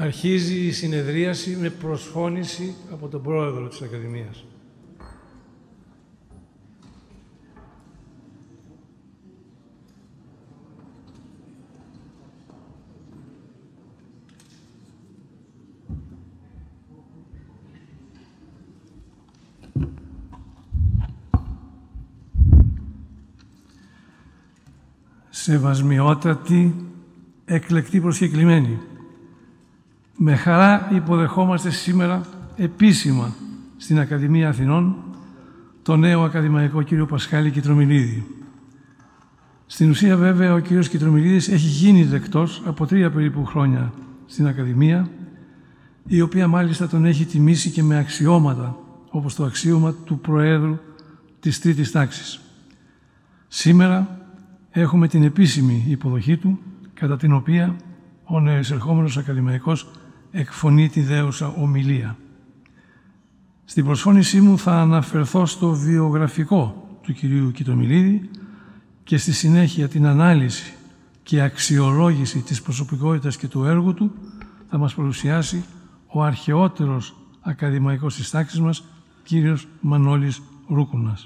Αρχίζει η συνεδρίαση με προσφώνηση από τον πρόεδρο της Ακαδημίας. Σεβασμιότατη, εκλεκτή προσκεκλημένη, με χαρά υποδεχόμαστε σήμερα επίσημα στην Ακαδημία Αθηνών τον νέο ακαδημαϊκό κύριο Πασχάλη Κιτρομηλίδη. Στην ουσία βέβαια ο κύριος Κιτρομηλίδης έχει γίνει δεκτός από 3 περίπου χρόνια στην Ακαδημία, η οποία μάλιστα τον έχει τιμήσει και με αξιώματα, όπως το αξίωμα του Προέδρου της 3ης τάξης. Σήμερα έχουμε την επίσημη υποδοχή του, κατά την οποία ο νεοεισερχόμενος ακαδημαϊκός εκφωνεί τη δέουσα ομιλία. Στην προσφώνησή μου θα αναφερθώ στο βιογραφικό του κυρίου Κιτρομηλίδη και στη συνέχεια την ανάλυση και αξιολόγηση της προσωπικότητας και του έργου του θα μας παρουσιάσει ο αρχαιότερος ακαδημαϊκός της τάξης μας, κύριος Μανώλης Ρούκουνας.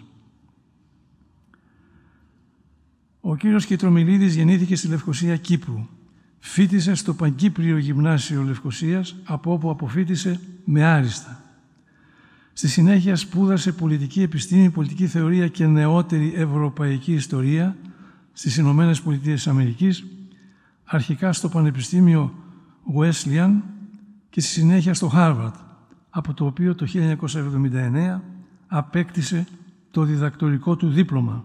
Ο κύριος Κιτρομηλίδης γεννήθηκε στη Λευκοσία Κύπρου. Φοίτησε στο Παγκύπριο Γυμνάσιο Λευκοσίας, από όπου αποφοίτησε με άριστα. Στη συνέχεια σπούδασε πολιτική επιστήμη, πολιτική θεωρία και νεότερη ευρωπαϊκή ιστορία στις Ηνωμένες Πολιτείες Αμερικής, αρχικά στο Πανεπιστήμιο Wesleyan και στη συνέχεια στο Χάρβαρντ, από το οποίο το 1979 απέκτησε το διδακτορικό του δίπλωμα.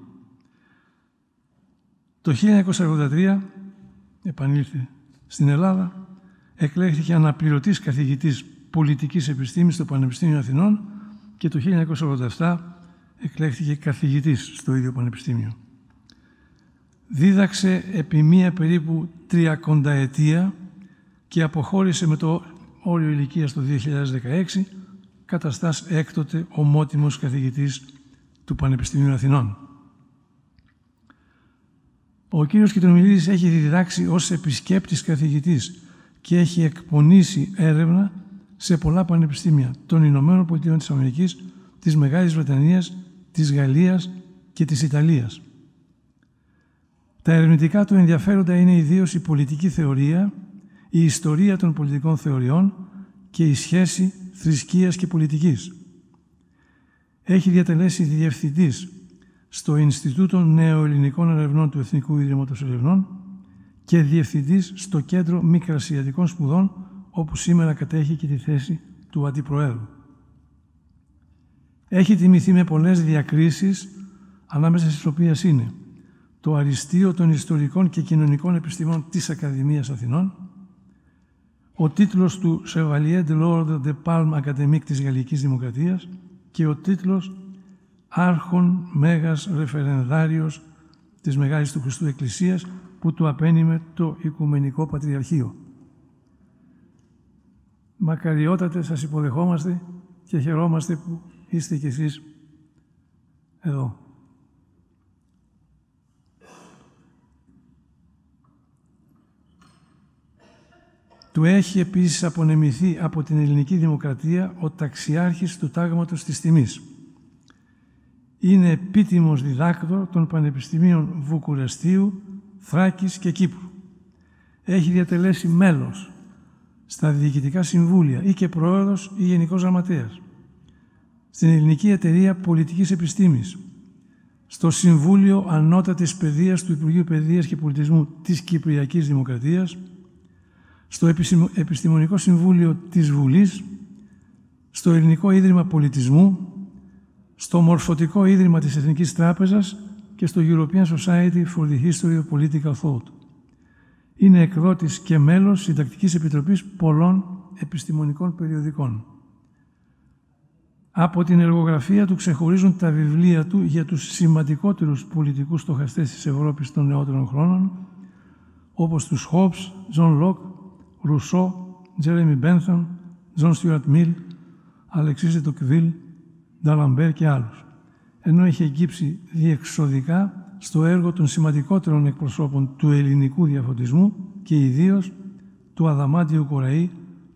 Το 1983 επανήλθε στην Ελλάδα, εκλέχθηκε αναπληρωτής καθηγητής πολιτικής επιστήμης στο Πανεπιστήμιο Αθηνών και το 1987 εκλέχθηκε καθηγητής στο ίδιο Πανεπιστήμιο. Δίδαξε επί μία περίπου 30 ετία και αποχώρησε με το όριο ηλικίας το 2016, καταστάς έκτοτε ομότιμος καθηγητής του Πανεπιστημίου Αθηνών. Ο κύριος Κιτρομηλίδης έχει διδάξει ως επισκέπτης καθηγητής και έχει εκπονήσει έρευνα σε πολλά πανεπιστήμια των Ηνωμένων Πολιτειών της Αμερικής, της Μεγάλης Βρετανίας, της Γαλλίας και της Ιταλίας. Τα ερευνητικά του ενδιαφέροντα είναι ιδίως η πολιτική θεωρία, η ιστορία των πολιτικών θεωριών και η σχέση θρησκείας και πολιτικής. Έχει διατελέσει διευθυντής στο Ινστιτούτο Νεοελληνικών Ερευνών του Εθνικού Ιδρύματος Ερευνών και διευθυντής στο Κέντρο Μικρασιατικών Σπουδών, όπου σήμερα κατέχει και τη θέση του Αντιπροέδρου. Έχει τιμηθεί με πολλές διακρίσεις, ανάμεσα στις οποίες είναι το Αριστείο των Ιστορικών και Κοινωνικών Επιστημών της Ακαδημίας Αθηνών, ο τίτλος του Chevalier de l'Ordre de Palme Académique της Γαλλικής Δημοκρατίας και ο τίτλος Άρχον Μέγας Ρεφερενδάριος της Μεγάλης του Χριστού Εκκλησίας, που του απένιμε το Οικουμενικό Πατριαρχείο. Μακαριότατε, σας υποδεχόμαστε και χαιρόμαστε που είστε κι εσείς εδώ. Του έχει επίσης απονεμηθεί από την Ελληνική Δημοκρατία ο ταξιάρχης του Τάγματος της Τιμής. Είναι επίτιμος διδάκτορ των Πανεπιστημίων Βουκουρεστίου, Θράκης και Κύπρου. Έχει διατελέσει μέλος στα διοικητικά συμβούλια ή και πρόεδρος ή γενικός γραμματέας, στην Ελληνική Εταιρεία Πολιτικής Επιστήμης, στο Συμβούλιο Ανώτατης Παιδείας του Υπουργείου Παιδείας και Πολιτισμού της Κυπριακής Δημοκρατίας, στο Επιστημονικό Συμβούλιο της Βουλής, στο Ελληνικό Ίδρυμα Πολιτισμού, στο Μορφωτικό Ίδρυμα της Εθνικής Τράπεζας και στο European Society for the History of Political Thought. Είναι εκδότης και μέλος Συντακτικής Επιτροπής πολλών επιστημονικών περιοδικών. Από την εργογραφία του ξεχωρίζουν τα βιβλία του για τους σημαντικότερους πολιτικούς στοχαστές της Ευρώπης των νεότερων χρόνων, όπως τους Hobbes, John Locke, Rousseau, Jeremy Bentham, John Stuart Mill, Alexis de Tocqueville, D'Alembert και άλλους, ενώ έχει εγκύψει διεξοδικά στο έργο των σημαντικότερων εκπροσώπων του ελληνικού διαφωτισμού και ιδίως του Αδαμάντιου Κοραή,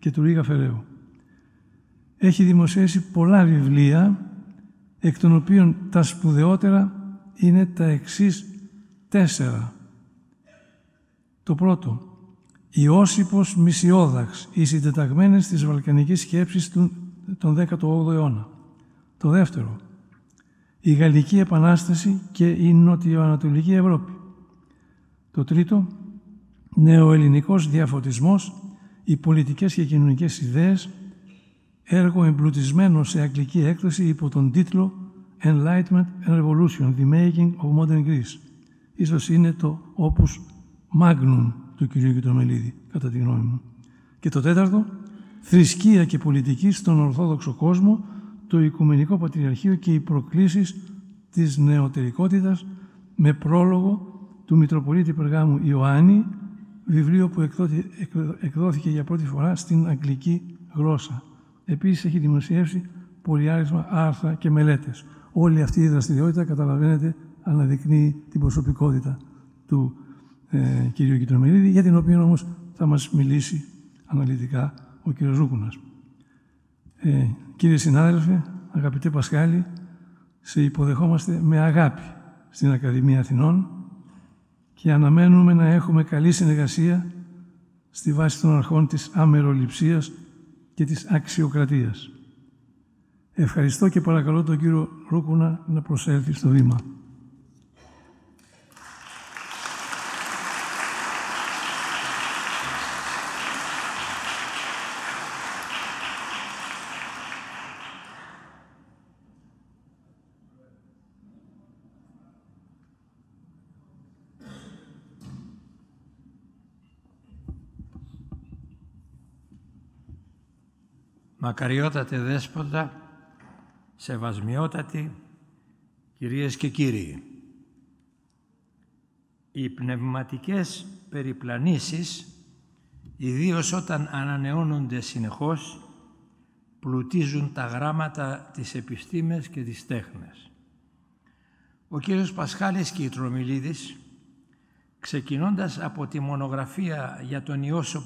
και του Ρίγα Φεραίου. Έχει δημοσιεύσει πολλά βιβλία, εκ των οποίων τα σπουδαιότερα είναι τα εξής 4. Το πρώτο, Ιώσιπος Μησιόδαξ, οι συντεταγμένες της βαλκανικής σκέψης τον 18ο αιώνα. Το δεύτερο, η Γαλλική Επανάσταση και η Νοτιοανατολική Ευρώπη. Το τρίτο, νεοελληνικός διαφωτισμός, οι πολιτικές και κοινωνικές ιδέες, έργο εμπλουτισμένο σε αγγλική έκδοση υπό τον τίτλο Enlightenment and Revolution, The Making of Modern Greece. Ίσως είναι το opus magnum του κ. Κιτρομελίδη, κατά τη γνώμη μου. Και το τέταρτο, θρησκεία και πολιτική στον Ορθόδοξο κόσμο, το Οικουμενικό Πατριαρχείο και οι προκλήσεις της νεωτερικότητας, με πρόλογο του Μητροπολίτη Περγάμου Ιωάννη, βιβλίο που εκδόθηκε για πρώτη φορά στην αγγλική γλώσσα. Επίσης έχει δημοσιεύσει πολυάριθμα άρθρα και μελέτες. Όλη αυτή η δραστηριότητα, καταλαβαίνετε, αναδεικνύει την προσωπικότητα του κ. Κιτρομελίδη, για την οποία όμως θα μας μιλήσει αναλυτικά ο κ. Ρούκουνας. Κύριε συνάδελφε, αγαπητέ Πασχάλη, σε υποδεχόμαστε με αγάπη στην Ακαδημία Αθηνών και αναμένουμε να έχουμε καλή συνεργασία στη βάση των αρχών της αμεροληψίας και της αξιοκρατίας. Ευχαριστώ και παρακαλώ τον κύριο Ρούκουνα να προσέλθει στο βήμα. Μακαριότατε Δέσποτα, σεβασμιότατοι κυρίες και κύριοι, οι πνευματικές περιπλανήσεις, ιδίως όταν ανανεώνονται συνεχώς, πλουτίζουν τα γράμματα της επιστήμης και της τέχνης. Ο κύριος Πασχάλης Κιτρομελίδης, ξεκινώντας από τη μονογραφία για τον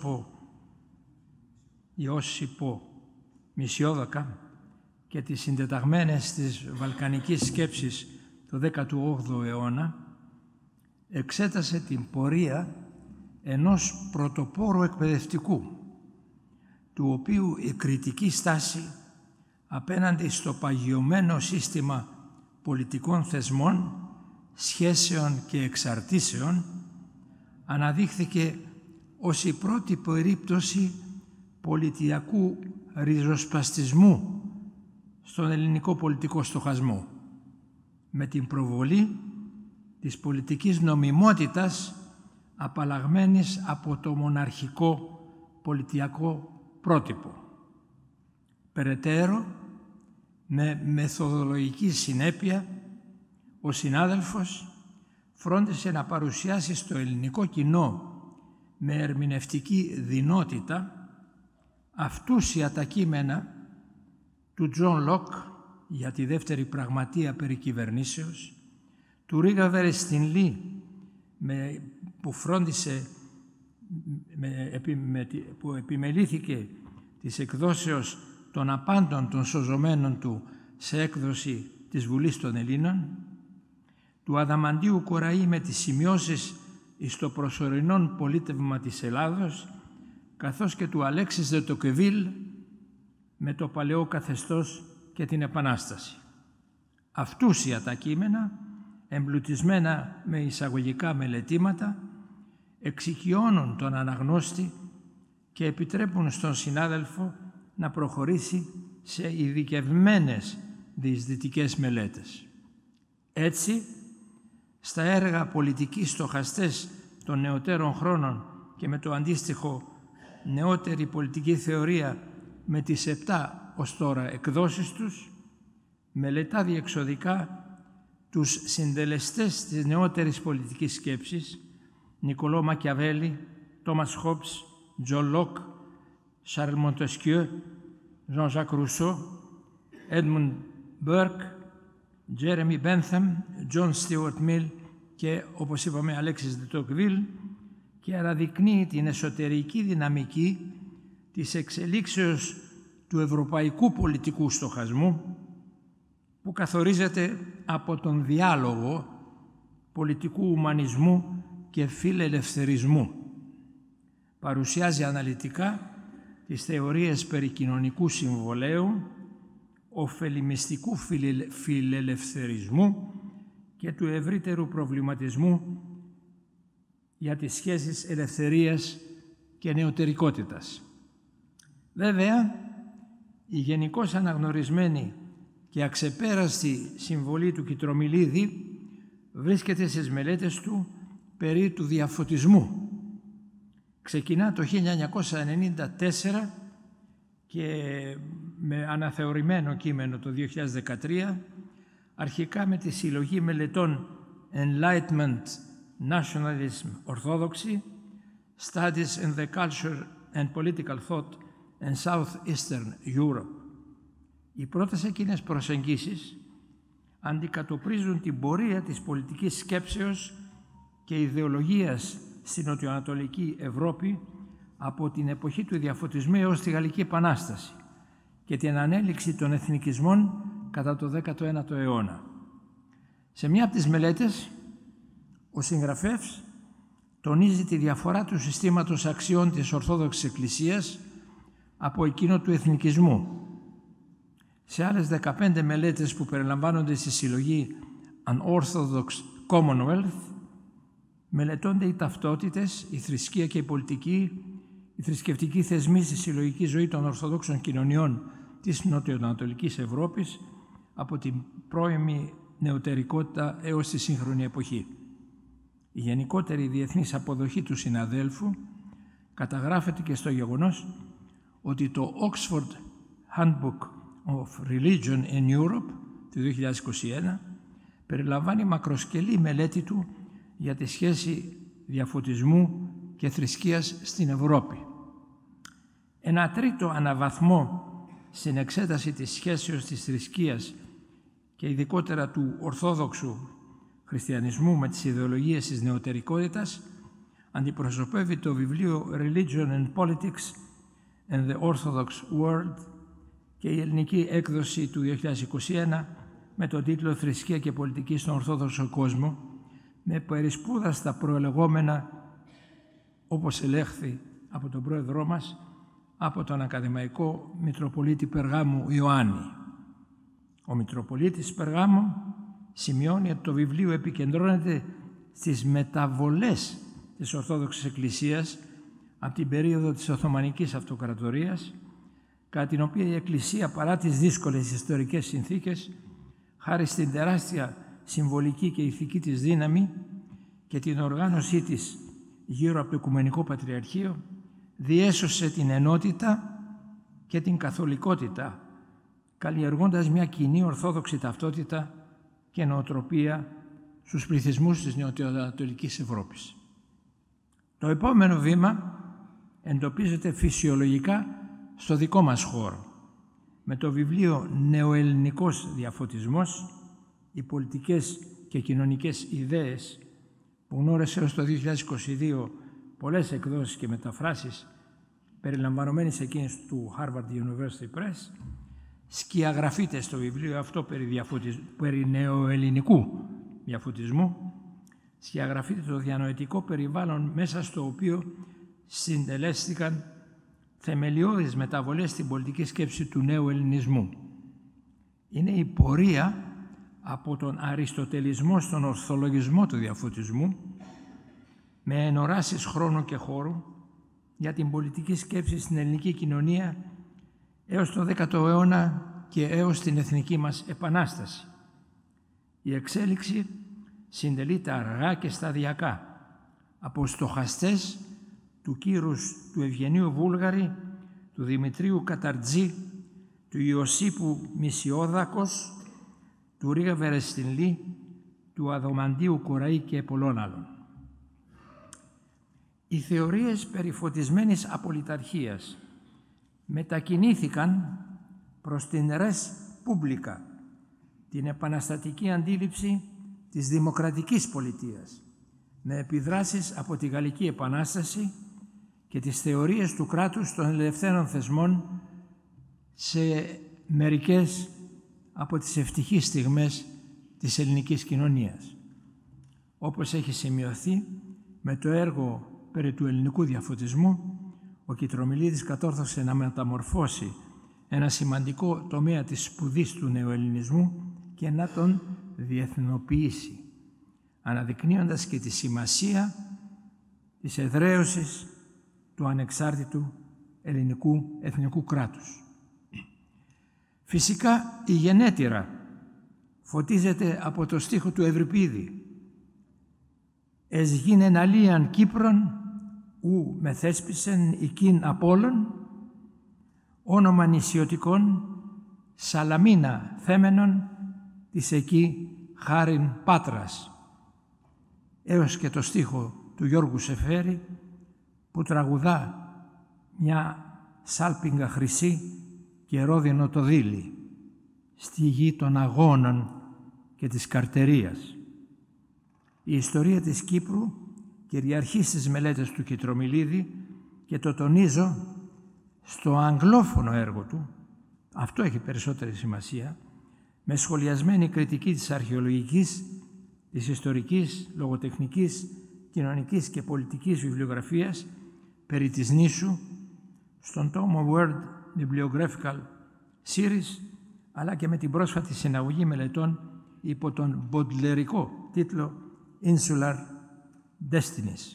Ιώσιπο Μησιόδακα και τις συντεταγμένες της βαλκανικής σκέψης το 18ο αιώνα, εξέτασε την πορεία ενός πρωτοπόρου εκπαιδευτικού, του οποίου η κριτική στάση απέναντι στο παγιωμένο σύστημα πολιτικών θεσμών, σχέσεων και εξαρτήσεων αναδείχθηκε ως η πρώτη περίπτωση πολιτιακού ριζοσπαστισμού στον ελληνικό πολιτικό στοχασμό, με την προβολή της πολιτικής νομιμότητας απαλλαγμένης από το μοναρχικό πολιτιακό πρότυπο. Περαιτέρω, με μεθοδολογική συνέπεια, ο συνάδελφος φρόντισε να παρουσιάσει στο ελληνικό κοινό με ερμηνευτική δεινότητα αυτούσια τα κείμενα του Τζον Λοκ για τη δεύτερη πραγματεία περί κυβερνήσεως, του Ρίγα Βερεστινλή που φρόντισε, που επιμελήθηκε της εκδόσεως των απάντων των σωζωμένων του σε έκδοση της Βουλής των Ελλήνων, του Αδαμαντίου Κοραή με τις σημειώσεις εις το προσωρινόν πολίτευμα της Ελλάδος, καθώς και του Αλέξης de Tocqueville με το παλαιό καθεστώς και την Επανάσταση. Αυτούσια τα κείμενα, εμπλουτισμένα με εισαγωγικά μελετήματα, εξοικειώνουν τον αναγνώστη και επιτρέπουν στον συνάδελφο να προχωρήσει σε ειδικευμένες διεισδυτικές μελέτες. Έτσι, στα έργα πολιτικοί στοχαστές των νεωτέρων χρόνων και με το αντίστοιχο νεότερη πολιτική θεωρία με τις 7 ως τώρα εκδόσεις τους, μελετά διεξοδικά τους συντελεστές της νεότερης πολιτικής σκέψης, Νικολό Μακιαβέλη, Τόμας Χόμπς, Τζον Λοκ, Σαρλ Μοντεσκιό, Ζαν Ζακ Ρουσό, Έντμουντ Μπέρκ, Τζέρεμι Μπένθαμ, Τζον Στιούαρτ Μιλ και, όπως είπαμε, Αλέξης de Tocqueville, και αναδεικνύει την εσωτερική δυναμική της εξελίξεως του ευρωπαϊκού πολιτικού στοχασμού, που καθορίζεται από τον διάλογο πολιτικού ουμανισμού και φιλελευθερισμού. Παρουσιάζει αναλυτικά τις θεωρίες περί κοινωνικού συμβολέου, ωφελημιστικού φιλελευθερισμού και του ευρύτερου προβληματισμού για τις σχέσεις ελευθερίας και νεωτερικότητας. Βέβαια, η γενικώς αναγνωρισμένη και αξεπέραστη συμβολή του Κιτρομιλίδη βρίσκεται στις μελέτες του περί του διαφωτισμού. Ξεκινά το 1994 και με αναθεωρημένο κείμενο το 2013, αρχικά με τη συλλογή μελετών Enlightenment, Nationalism, Orthodoxy, Studies in the Culture and Political Thought in Southeastern Europe. Οι πρώτες εκείνες προσεγγίσεις αντικατοπτρίζουν την πορεία της πολιτικής σκέψεως και ιδεολογίας στην νοτιοανατολική Ευρώπη από την εποχή του διαφωτισμού έως τη Γαλλική Επανάσταση και την ανέλυξη των εθνικισμών κατά το 19ο αιώνα. Σε μια από τις μελέτες, ο συγγραφέας τονίζει τη διαφορά του συστήματος αξιών της Ορθόδοξης Εκκλησίας από εκείνο του εθνικισμού. Σε άλλες 15 μελέτες που περιλαμβάνονται στη συλλογή Unorthodox Commonwealth, μελετώνται οι ταυτότητες, η θρησκεία και η πολιτική, οι θρησκευτικοί θεσμοί στη συλλογική ζωή των Ορθοδόξων κοινωνιών της νοτιοανατολικής Ευρώπης από την πρώιμη νεωτερικότητα έως τη σύγχρονη εποχή. Η γενικότερη διεθνής αποδοχή του συναδέλφου καταγράφεται και στο γεγονός ότι το Oxford Handbook of Religion in Europe του 2021 περιλαμβάνει μακροσκελή μελέτη του για τη σχέση διαφωτισμού και θρησκείας στην Ευρώπη. Ένα τρίτο αναβαθμό στην εξέταση της σχέσεως της θρησκείας και ειδικότερα του Ορθόδοξου χριστιανισμού με τις ιδεολογίες της νεωτερικότητας αντιπροσωπεύει το βιβλίο Religion and Politics in the Orthodox World και η ελληνική έκδοση του 2021 με τον τίτλο «Θρησκεία και πολιτική στον Ορθόδοξο κόσμο», με περισπούδαστα προελεγόμενα, όπως ελέγχθη από τον πρόεδρό μας, από τον ακαδημαϊκό Μητροπολίτη Περγάμου Ιωάννη. Ο Μητροπολίτης Περγάμου σημειώνει ότι το βιβλίο επικεντρώνεται στις μεταβολές της Ορθόδοξης Εκκλησίας από την περίοδο της Οθωμανικής Αυτοκρατορίας, κατά την οποία η Εκκλησία, παρά τις δύσκολες ιστορικές συνθήκες, χάρη στην τεράστια συμβολική και ηθική της δύναμη και την οργάνωσή της γύρω από το Οικουμενικό Πατριαρχείο, διέσωσε την ενότητα και την καθολικότητα, καλλιεργώντας μια κοινή ορθόδοξη ταυτότητα και νοοτροπία στους πληθυσμούς της νοτιοανατολικής Ευρώπης. Το επόμενο βήμα εντοπίζεται φυσιολογικά στο δικό μας χώρο, με το βιβλίο «Νεοελληνικός διαφωτισμός, οι πολιτικές και κοινωνικές ιδέες», που γνώρισε έως το 2022 πολλές εκδόσεις και μεταφράσεις περιλαμβανομένης εκείνης του Harvard University Press. Σκιαγραφείται στο βιβλίο αυτό περί νεοελληνικού διαφωτισμού, σκιαγραφείται το διανοητικό περιβάλλον μέσα στο οποίο συντελέστηκαν θεμελιώδεις μεταβολές στην πολιτική σκέψη του νέου ελληνισμού. Είναι η πορεία από τον αριστοτελισμό στον ορθολογισμό του διαφωτισμού, με ενοράσεις χρόνου και χώρου για την πολιτική σκέψη στην ελληνική κοινωνία έως το 10ο αιώνα και έως την εθνική μας επανάσταση. Η εξέλιξη συντελείται αργά και σταδιακά από στοχαστές του κύρους του Ευγενίου Βούλγαρη, του Δημητρίου Καταρτζή, του Ιωσήπου Μισιόδακος, του Ρίγα Βερεστινλή, του Αδομαντίου Κοραή και πολλών άλλων. Οι θεωρίες περί φωτισμένης απολυταρχίας μετακινήθηκαν προς την res publica, την επαναστατική αντίληψη της δημοκρατικής πολιτείας, με επιδράσεις από τη Γαλλική Επανάσταση και τις θεωρίες του κράτους των ελευθέρων θεσμών σε μερικές από τις ευτυχείς στιγμές της ελληνικής κοινωνίας. Όπως έχει σημειωθεί με το έργο περί του ελληνικού διαφωτισμού, ο Κιτρομιλίδης κατόρθωσε να μεταμορφώσει ένα σημαντικό τομέα της σπουδής του νεοελληνισμού και να τον διεθνοποιήσει, αναδεικνύοντας και τη σημασία της εδραίωσης του ανεξάρτητου ελληνικού εθνικού κράτους. Φυσικά η γενέτειρα φωτίζεται από το στίχο του Ευρυπίδη «Εσ γίνεν αλίαν Κύπρον, ου μεθέσπισεν οικίν Απόλλων, όνομα νησιωτικών, Σαλαμίνα θέμενον, της εκεί χάριν Πάτρας», έως και το στίχο του Γιώργου Σεφέρη που τραγουδά «Μια σάλπιγγα χρυσή και ρόδινο το δίλη, στη γη των αγώνων και της καρτερίας». Η ιστορία της Κύπρου κυριαρχεί στις μελέτες του Κιτρομιλίδη και το τονίζω στο αγγλόφωνο έργο του, αυτό έχει περισσότερη σημασία, με σχολιασμένη κριτική της αρχαιολογικής, της ιστορικής, λογοτεχνικής, κοινωνικής και πολιτικής βιβλιογραφίας περί της νήσου στον τόμο World Bibliographical Series, αλλά και με την πρόσφατη συναγωγή μελετών υπό τον μποντλερικό τίτλο Insular Destinies.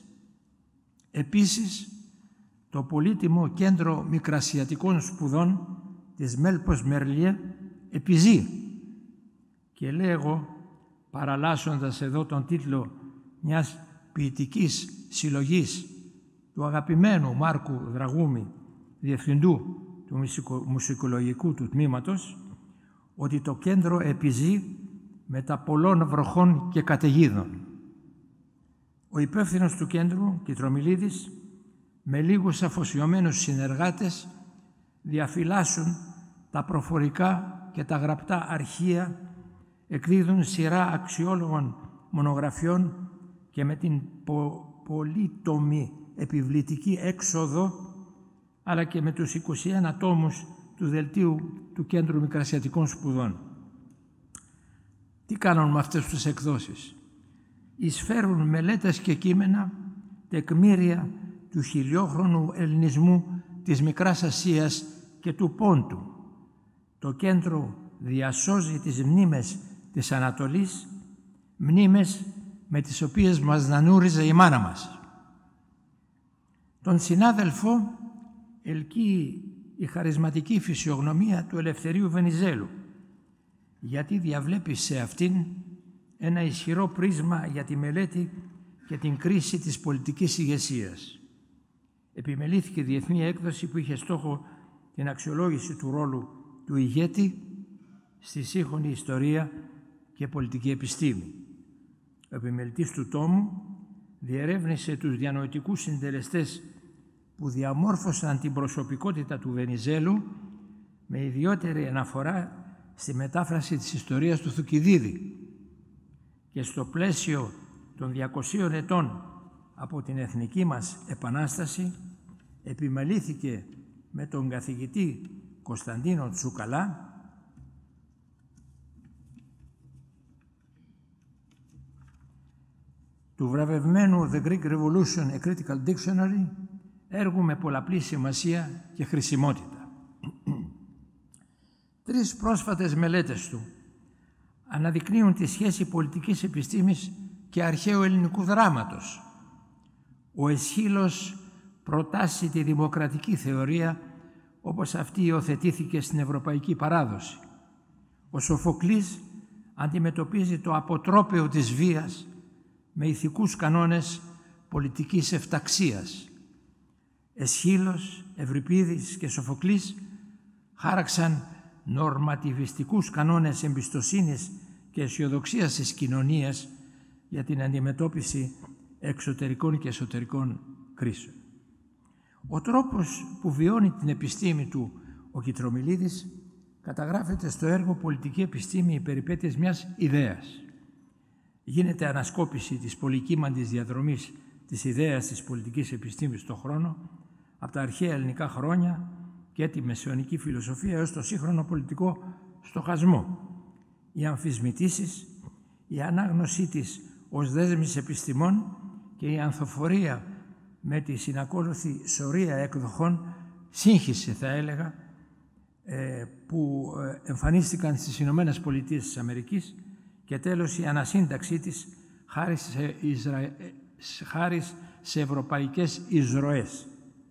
Επίσης, το πολύτιμο Κέντρο Μικρασιατικών Σπουδών της Μέλπος Μερλιέ επιζεί και λέγω, παραλλάσσοντας εδώ τον τίτλο μιας ποιητικής συλλογής του αγαπημένου Μάρκου Δραγούμη, διευθυντού του μουσικολογικού του τμήματος, ότι το κέντρο επιζεί μετά πολλών βροχών και καταιγίδων. Ο υπεύθυνος του κέντρου, Κιτρομιλίδης, με λίγους αφοσιωμένους συνεργάτες διαφυλάσσουν τα προφορικά και τα γραπτά αρχεία, εκδίδουν σειρά αξιόλογων μονογραφιών και με την πολύτομη επιβλητική έξοδο, αλλά και με τους 21 τόμους του δελτίου του Κέντρου Μικρασιατικών Σπουδών. Τι κάνουν με αυτές τις εκδόσεις? Εισφέρουν μελέτες και κείμενα, τεκμήρια του χιλιόχρονου ελληνισμού της Μικράς Ασίας και του Πόντου. Το κέντρο διασώζει τις μνήμες της Ανατολής, μνήμες με τις οποίες μας νανούριζε η μάνα μας. Τον συνάδελφο ελκύει η χαρισματική φυσιογνωμία του Ελευθερίου Βενιζέλου, γιατί διαβλέπει σε αυτήν ένα ισχυρό πρίσμα για τη μελέτη και την κρίση της πολιτικής ηγεσίας. Επιμελήθηκε διεθνή έκδοση που είχε στόχο την αξιολόγηση του ρόλου του ηγέτη στη σύγχρονη ιστορία και πολιτική επιστήμη. Ο επιμελητής του τόμου διερεύνησε τους διανοητικούς συντελεστές που διαμόρφωσαν την προσωπικότητα του Βενιζέλου, με ιδιαίτερη αναφορά στη μετάφραση της ιστορίας του Θουκυδίδη, και στο πλαίσιο των 200 ετών από την εθνική μας επανάσταση επιμελήθηκε με τον καθηγητή Κωνσταντίνο Τσουκαλά του βραβευμένου The Greek Revolution, A Critical Dictionary, έργου με πολλαπλή σημασία και χρησιμότητα. Τρεις πρόσφατες μελέτες του αναδεικνύουν τη σχέση πολιτικής επιστήμης και αρχαίου ελληνικού δράματος. Ο Αισχύλος προτάσει τη δημοκρατική θεωρία όπως αυτή υιοθετήθηκε στην ευρωπαϊκή παράδοση. Ο Σοφοκλής αντιμετωπίζει το αποτρόπαιο της βίας με ηθικούς κανόνες πολιτικής ευταξίας. Αισχύλος, Ευρυπίδης και Σοφοκλής χάραξαν νορματιβιστικούς κανόνες εμπιστοσύνης και αισιοδοξίας της κοινωνίας για την αντιμετώπιση εξωτερικών και εσωτερικών κρίσεων. Ο τρόπος που βιώνει την επιστήμη του ο Κιτρομιλίδης καταγράφεται στο έργο «Πολιτική επιστήμη, οι περιπέτειες μιας ιδέας». Γίνεται ανασκόπηση της πολυκύμαντης διαδρομής της ιδέας της πολιτικής επιστήμης στον χρόνο, από τα αρχαία ελληνικά χρόνια και τη μεσαιωνική φιλοσοφία έως το σύγχρονο πολιτικό στοχασμό. Οι αμφισβητήσεις, η ανάγνωσή της ως δέσμης επιστημών και η ανθοφορία με τη συνακόλουθη σωρία εκδοχών, σύγχυση θα έλεγα, που εμφανίστηκαν στις Ηνωμένες Πολιτείες της Αμερικής και τέλος η ανασύνταξή της χάρη σε ευρωπαϊκές εισρωές.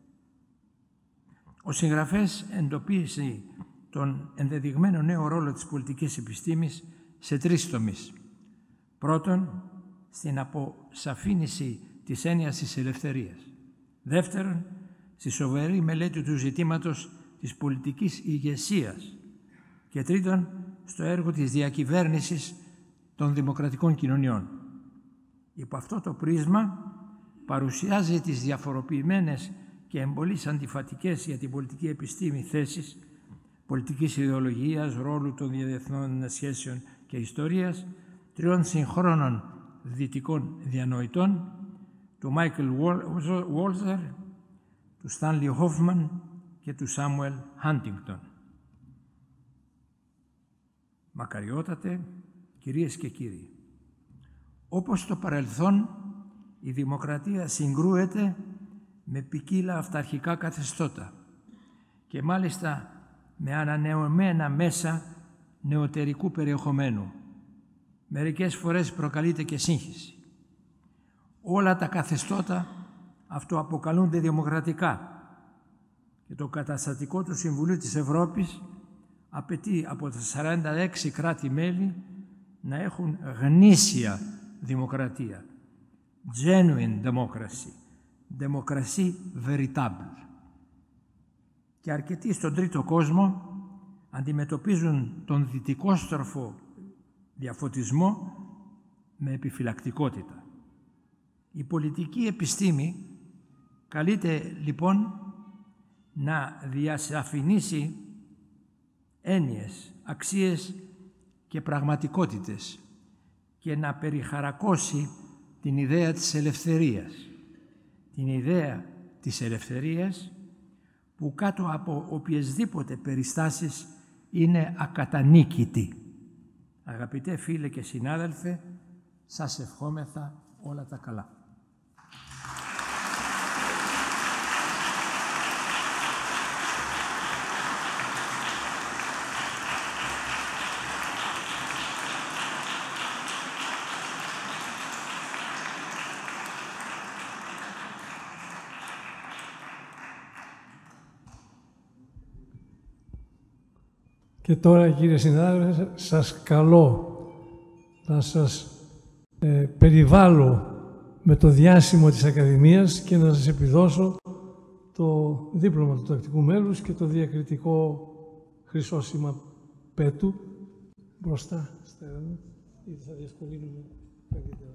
Ο συγγραφέας εντοπίζει τον ενδεδειγμένο νέο ρόλο της πολιτικής επιστήμης σε 3 τομείς. Πρώτον, στην αποσαφήνιση της έννοιας της ελευθερίας. Δεύτερον, στη σοβαρή μελέτη του ζητήματος της πολιτικής ηγεσίας. Και τρίτον, στο έργο της διακυβέρνησης των δημοκρατικών κοινωνιών. Υπό αυτό το πρίσμα παρουσιάζει τις διαφοροποιημένες και εμπολής αντιφατικές για την πολιτική επιστήμη θέσεις πολιτικής ιδεολογίας, ρόλου των διεθνών σχέσεων και ιστορίας 3 συγχρόνων δυτικών διανοητών, του Μάικλ Walzer, του Στάνλι Χόφμαν και του Σάμουελ Χάντιγκτον. Μακαριότατε, κυρίες και κύριοι, όπως στο παρελθόν η δημοκρατία συγκρούεται με ποικίλα αυταρχικά καθεστώτα και μάλιστα με ανανεωμένα μέσα νεωτερικού περιεχομένου. Μερικές φορές προκαλείται και σύγχυση. Όλα τα καθεστώτα αυτοαποκαλούνται δημοκρατικά και το καταστατικό του Συμβουλίου της Ευρώπης απαιτεί από τα 46 κράτη-μέλη να έχουν γνήσια δημοκρατία, genuine democracy, democratie véritable. Και αρκετοί στον τρίτο κόσμο αντιμετωπίζουν τον δυτικόστροφο διαφωτισμό με επιφυλακτικότητα. Η πολιτική επιστήμη καλείται λοιπόν να διασαφηνίσει έννοιες, αξίες και πραγματικότητες και να περιχαρακώσει την ιδέα της ελευθερίας. Την ιδέα της ελευθερίας που κάτω από οποιασδήποτε περιστάσεις είναι ακατανίκητη. Αγαπητέ φίλε και συνάδελφε, σας ευχόμεθα όλα τα καλά. Και τώρα, κύριε συνάδελφε, σας καλώ να σας περιβάλλω με το διάσημο της Ακαδημίας και να σας επιδώσω το δίπλωμα του τακτικού μέλους και το διακριτικό χρυσό σήμα πέτου μπροστά στα έδωνα, γιατί θα διευκολύνουμε καλύτερα.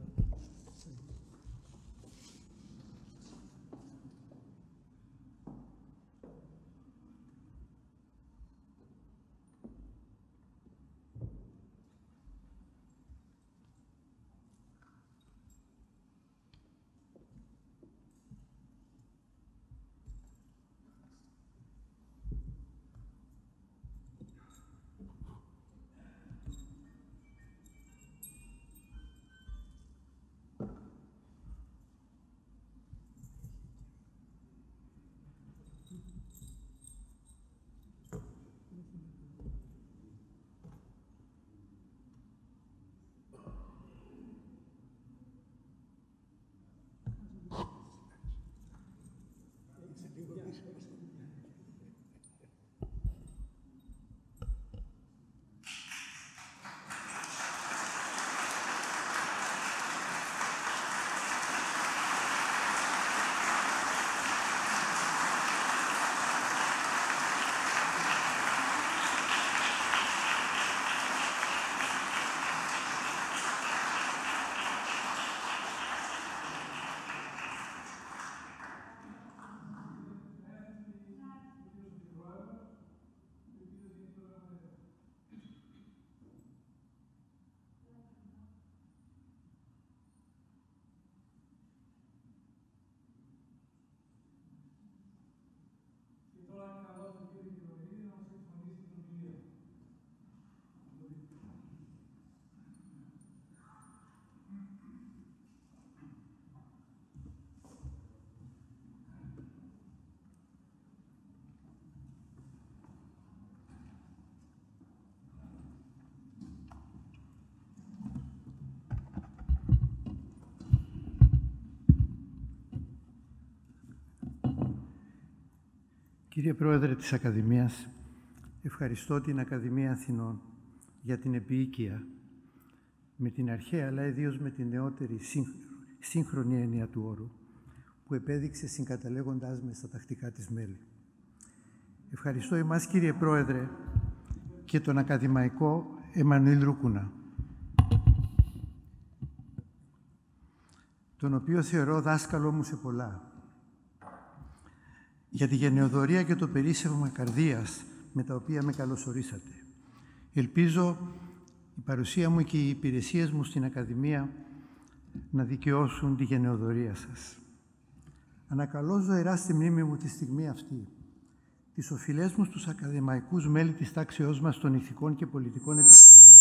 Κύριε Πρόεδρε της Ακαδημίας, ευχαριστώ την Ακαδημία Αθηνών για την επίοικια με την αρχαία αλλά ιδίως με την νεότερη σύγχρονη έννοια του όρου που επέδειξε συγκαταλέγοντάς με στα τακτικά της μέλη. Ευχαριστώ εμάς, κύριε Πρόεδρε, και τον ακαδημαϊκό Εμμανουήλ Ρούκουνα, τον οποίο θεωρώ δάσκαλό μου σε πολλά, για τη γενεοδωρία και το περίσσευμα καρδίας με τα οποία με καλωσορίσατε. Ελπίζω η παρουσία μου και οι υπηρεσίες μου στην Ακαδημία να δικαιώσουν τη γενεοδωρία σας. Ανακαλώ ζωηρά στη μνήμη μου τη στιγμή αυτή τις οφειλές μου στους ακαδημαϊκούς μέλη της τάξεώς μας των ηθικών και πολιτικών επιστημών,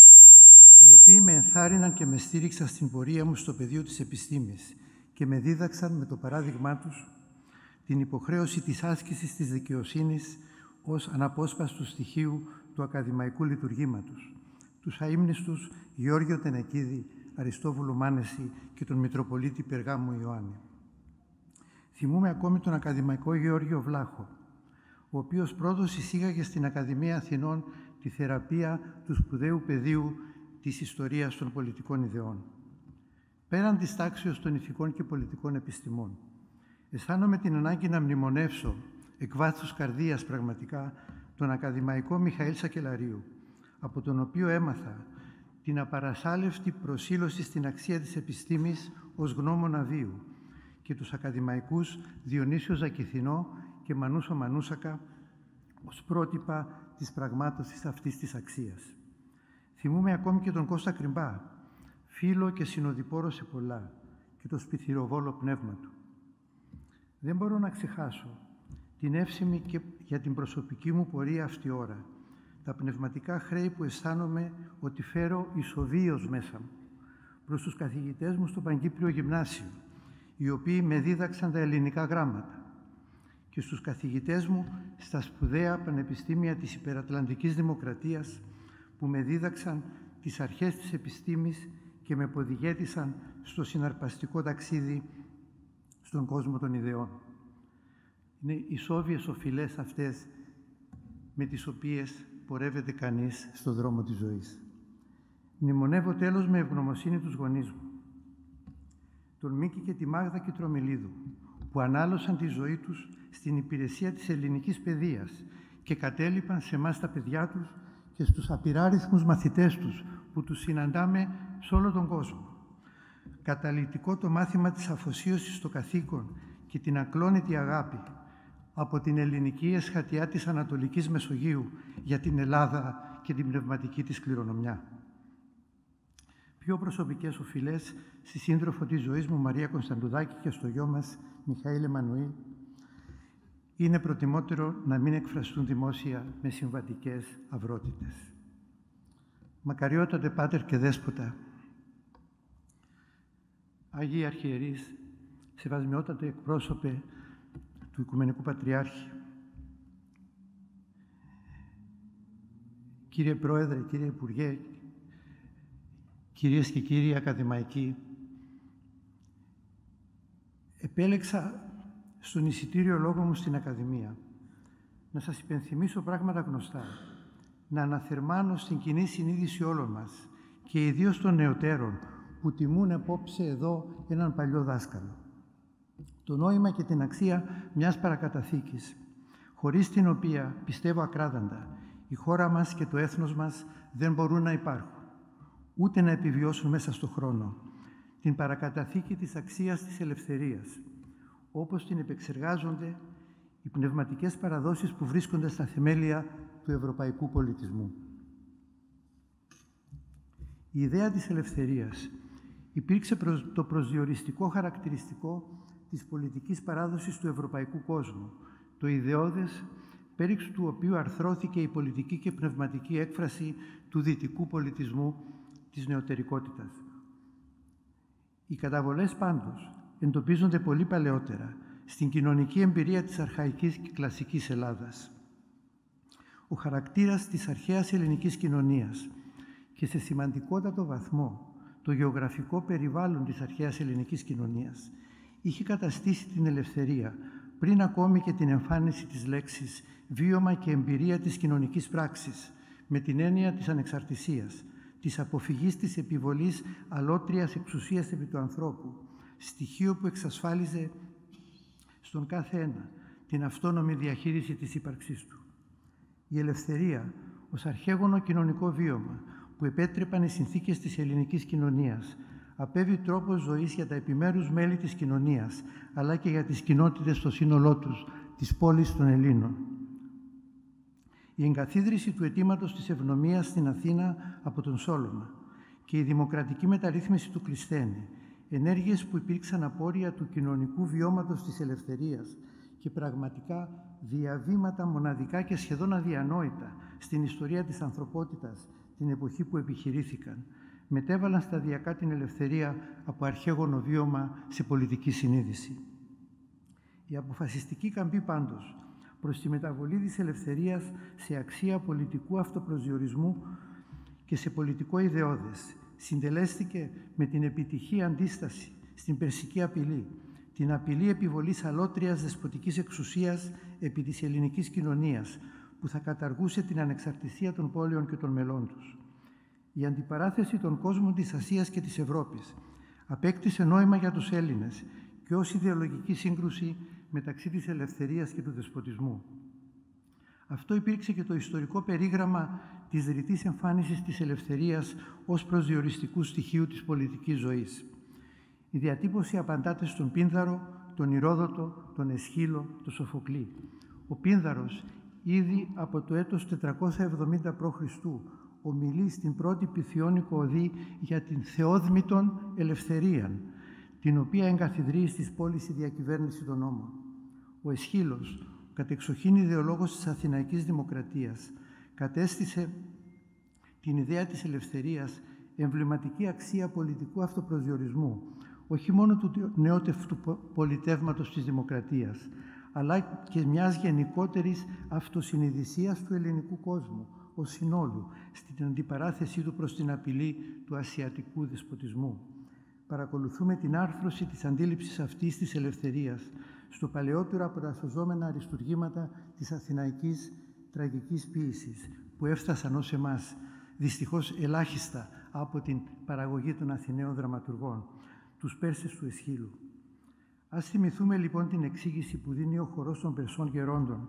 οι οποίοι με ενθάρρυναν και με στήριξαν στην πορεία μου στο πεδίο της επιστήμης και με δίδαξαν με το παράδειγμά τους την υποχρέωση της άσκησης της δικαιοσύνης ως αναπόσπαστου στοιχείου του ακαδημαϊκού λειτουργήματος, τους αείμνηστους Γεώργιο Τενεκίδη, Αριστόβουλο Μάνεση και τον Μητροπολίτη Περγάμου Ιωάννη. Θυμούμαι ακόμη τον ακαδημαϊκό Γεώργιο Βλάχο, ο οποίος πρώτος εισήγαγε στην Ακαδημία Αθηνών τη θεραπεία του σπουδαίου πεδίου της ιστορίας των πολιτικών ιδεών. Πέραν της τάξεως των ηθικών και πολιτικών επιστημών, αισθάνομαι την ανάγκη να μνημονεύσω εκ βάθους καρδίας πραγματικά τον ακαδημαϊκό Μιχαήλ Σακελαρίου, από τον οποίο έμαθα την απαρασάλευτη προσήλωση στην αξία της επιστήμης ως γνώμονα βίου και τους ακαδημαϊκούς Διονύσιο Ζακηθινό και Μανούσο Μανούσακα ως πρότυπα της πραγμάτωσης αυτής της αξίας. Θυμούμαι ακόμη και τον Κώστα Κρυμπά, φίλο και συνοδοιπόρο σε πολλά, και το σπιθυροβόλο πνεύμα του. Δεν μπορώ να ξεχάσω την εύσημη και για την προσωπική μου πορεία αυτή ώρα, τα πνευματικά χρέη που αισθάνομαι ότι φέρω ισοβίως μέσα μου προς τους καθηγητές μου στο Παγκύπριο Γυμνάσιο, οι οποίοι με δίδαξαν τα ελληνικά γράμματα, και στους καθηγητές μου στα σπουδαία πανεπιστήμια της Υπερατλαντικής Δημοκρατίας, που με δίδαξαν τις αρχές της επιστήμης και με ποδηγέτησαν στο συναρπαστικό ταξίδι στον κόσμο των ιδεών. Είναι ισόβιες οφειλές αυτές με τις οποίες πορεύεται κανείς στον δρόμο της ζωής. Μνημονεύω τέλος με ευγνωμοσύνη τους γονείς μου, τον Μίκη και τη Μάγδα Κιτρομιλίδου, που ανάλωσαν τη ζωή τους στην υπηρεσία της ελληνικής παιδείας και κατέλειπαν σε εμάς τα παιδιά τους και στους απειράριθμους μαθητές τους που τους συναντάμε σε όλο τον κόσμο. Καταλυτικό το μάθημα της αφοσίωσης στο καθήκον και την ακλόνητη αγάπη από την ελληνική εσχατιά της Ανατολικής Μεσογείου για την Ελλάδα και την πνευματική της κληρονομιά. Πιο προσωπικές οφειλές στη σύντροφο της ζωής μου Μαρία Κωνσταντουδάκη και στο γιο μας Μιχαήλ Εμμανουήλ είναι προτιμότερο να μην εκφραστούν δημόσια με συμβατικές αυρότητες. Μακαριότατε Πάτερ και Δέσποτα, Άγιοι Αρχιερείς, σεβασμιότατε εκπρόσωπε του Οικουμενικού Πατριάρχη, κύριε Πρόεδρε, κύριε Υπουργέ, κυρίες και κύριοι ακαδημαϊκοί, επέλεξα στον εισιτήριο λόγο μου στην Ακαδημία να σας υπενθυμίσω πράγματα γνωστά, να αναθερμάνω στην κοινή συνείδηση όλων μας και ιδίως των νεωτέρων που τιμούν απόψε εδώ έναν παλιό δάσκαλο. Το νόημα και την αξία μιας παρακαταθήκης, χωρίς την οποία, πιστεύω ακράδαντα, η χώρα μας και το έθνος μας δεν μπορούν να υπάρχουν, ούτε να επιβιώσουν μέσα στον χρόνο. Την παρακαταθήκη της αξίας της ελευθερίας, όπως την επεξεργάζονται οι πνευματικές παραδόσεις που βρίσκονται στα θεμέλια του ευρωπαϊκού πολιτισμού. Η ιδέα της ελευθερίας υπήρξε το προσδιοριστικό χαρακτηριστικό της πολιτικής παράδοσης του ευρωπαϊκού κόσμου, το ιδεώδες πέριξ του οποίου αρθρώθηκε η πολιτική και πνευματική έκφραση του δυτικού πολιτισμού της νεωτερικότητας. Οι καταβολές πάντως εντοπίζονται πολύ παλαιότερα στην κοινωνική εμπειρία της αρχαϊκής και κλασικής Ελλάδας. Ο χαρακτήρας της αρχαίας ελληνικής κοινωνίας και σε σημαντικότατο βαθμό το γεωγραφικό περιβάλλον της αρχαίας ελληνικής κοινωνίας είχε καταστήσει την ελευθερία πριν ακόμη και την εμφάνιση της λέξης βίωμα και εμπειρία της κοινωνικής πράξης, με την έννοια της ανεξαρτησίας, της αποφυγής της επιβολής αλότριας εξουσίας επί του ανθρώπου, στοιχείο που εξασφάλιζε στον κάθε ένα την αυτόνομη διαχείριση της ύπαρξής του. Η ελευθερία ως αρχαίγωνο κοινωνικό βίωμα που επέτρεπαν οι συνθήκες της ελληνικής κοινωνίας απέβη τρόπος ζωής για τα επιμέρους μέλη της κοινωνίας, αλλά και για τις κοινότητες στο σύνολό τους, της πόλης των Ελλήνων. Η εγκαθίδρυση του αιτήματος της ευνομίας στην Αθήνα από τον Σόλωνα και η δημοκρατική μεταρρύθμιση του Κλεισθένη, ενέργειες που υπήρξαν απόρρια του κοινωνικού βιώματος της ελευθερίας και πραγματικά διαβήματα μοναδικά και σχεδόν αδιανόητα στην ιστορία της ανθρωπότητας την εποχή που επιχειρήθηκαν, μετέβαλαν σταδιακά την ελευθερία από αρχαίγωνο βίωμα σε πολιτική συνείδηση. Η αποφασιστική καμπή πάντως προς τη μεταβολή της ελευθερίας σε αξία πολιτικού αυτοπροσδιορισμού και σε πολιτικό ιδεώδες συντελέστηκε με την επιτυχή αντίσταση στην περσική απειλή, την απειλή επιβολής αλότριας δεσποτικής εξουσίας επί της ελληνικής κοινωνίας, που θα καταργούσε την ανεξαρτησία των πόλεων και των μελών τους. Η αντιπαράθεση των κόσμων της Ασίας και της Ευρώπης απέκτησε νόημα για τους Έλληνες και ως ιδεολογική σύγκρουση μεταξύ της ελευθερίας και του δεσποτισμού. Αυτό υπήρξε και το ιστορικό περίγραμμα της ρητής εμφάνισης της ελευθερίας ως προσδιοριστικού στοιχείου της πολιτικής ζωής. Η διατύπωση απαντάται στον Πίνδαρο, τον Ηρόδοτο, τον Αισχύλο, τον Σοφοκλή. Ο Πίνδαρος, ήδη από το έτος 470 π.Χ., ομιλεί στην πρώτη Πυθιόνικο Οδή για την θεόδμητον ελευθερίαν, την οποία εγκαθιδρύει στις πόλεις η διακυβέρνηση των νόμων. Ο Αισχύλος, κατεξοχήν ιδεολόγος της Αθηναϊκής Δημοκρατίας, κατέστησε την ιδέα της ελευθερίας εμβληματική αξία πολιτικού αυτοπροσδιορισμού, όχι μόνο του νεότευτου πολιτεύματος της δημοκρατίας, αλλά και μιας γενικότερης αυτοσυνειδησίας του ελληνικού κόσμου ως συνόλου, στην αντιπαράθεσή του προς την απειλή του ασιατικού δεσποτισμού. Παρακολουθούμε την άρθρωση της αντίληψης αυτής της ελευθερίας στο παλαιότερο από τα σωζόμενα αριστουργήματα της αθηναϊκής τραγικής ποίησης, που έφτασαν ως εμάς, δυστυχώς ελάχιστα από την παραγωγή των Αθηναίων δραματουργών, τους Πέρσες του Αισχύλου. Ας θυμηθούμε λοιπόν την εξήγηση που δίνει ο χορός των Περσών γερόντων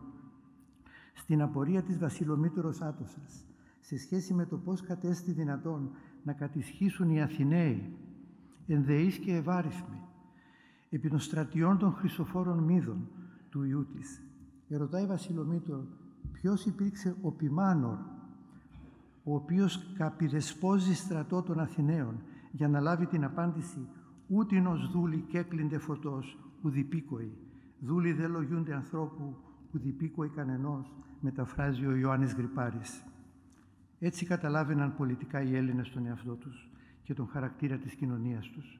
στην απορία της Βασιλομήτωρος Άτωσας σε σχέση με το πώς κατέστη δυνατόν να κατησχίσουν οι Αθηναίοι, ενδεείς και ευάριθμοι, επί των στρατιών των Χρυσοφόρων Μύδων του ιού της. Ερωτάει Βασιλομήτωρο ποιος υπήρξε ο Ποιμάνορ, ο οποίος καπιδεσπόζει στρατό των Αθηναίων, για να λάβει την απάντηση «Ούτινος δούλη κέκλυνται φωτός, ουδυπήκοοι, δούλη δε λογιούνται ανθρώπου, ουδυπήκοοι κανενός», μεταφράζει ο Ιωάννης Γρυπάρης. Έτσι καταλάβαιναν πολιτικά οι Έλληνες τον εαυτό τους και τον χαρακτήρα της κοινωνίας τους.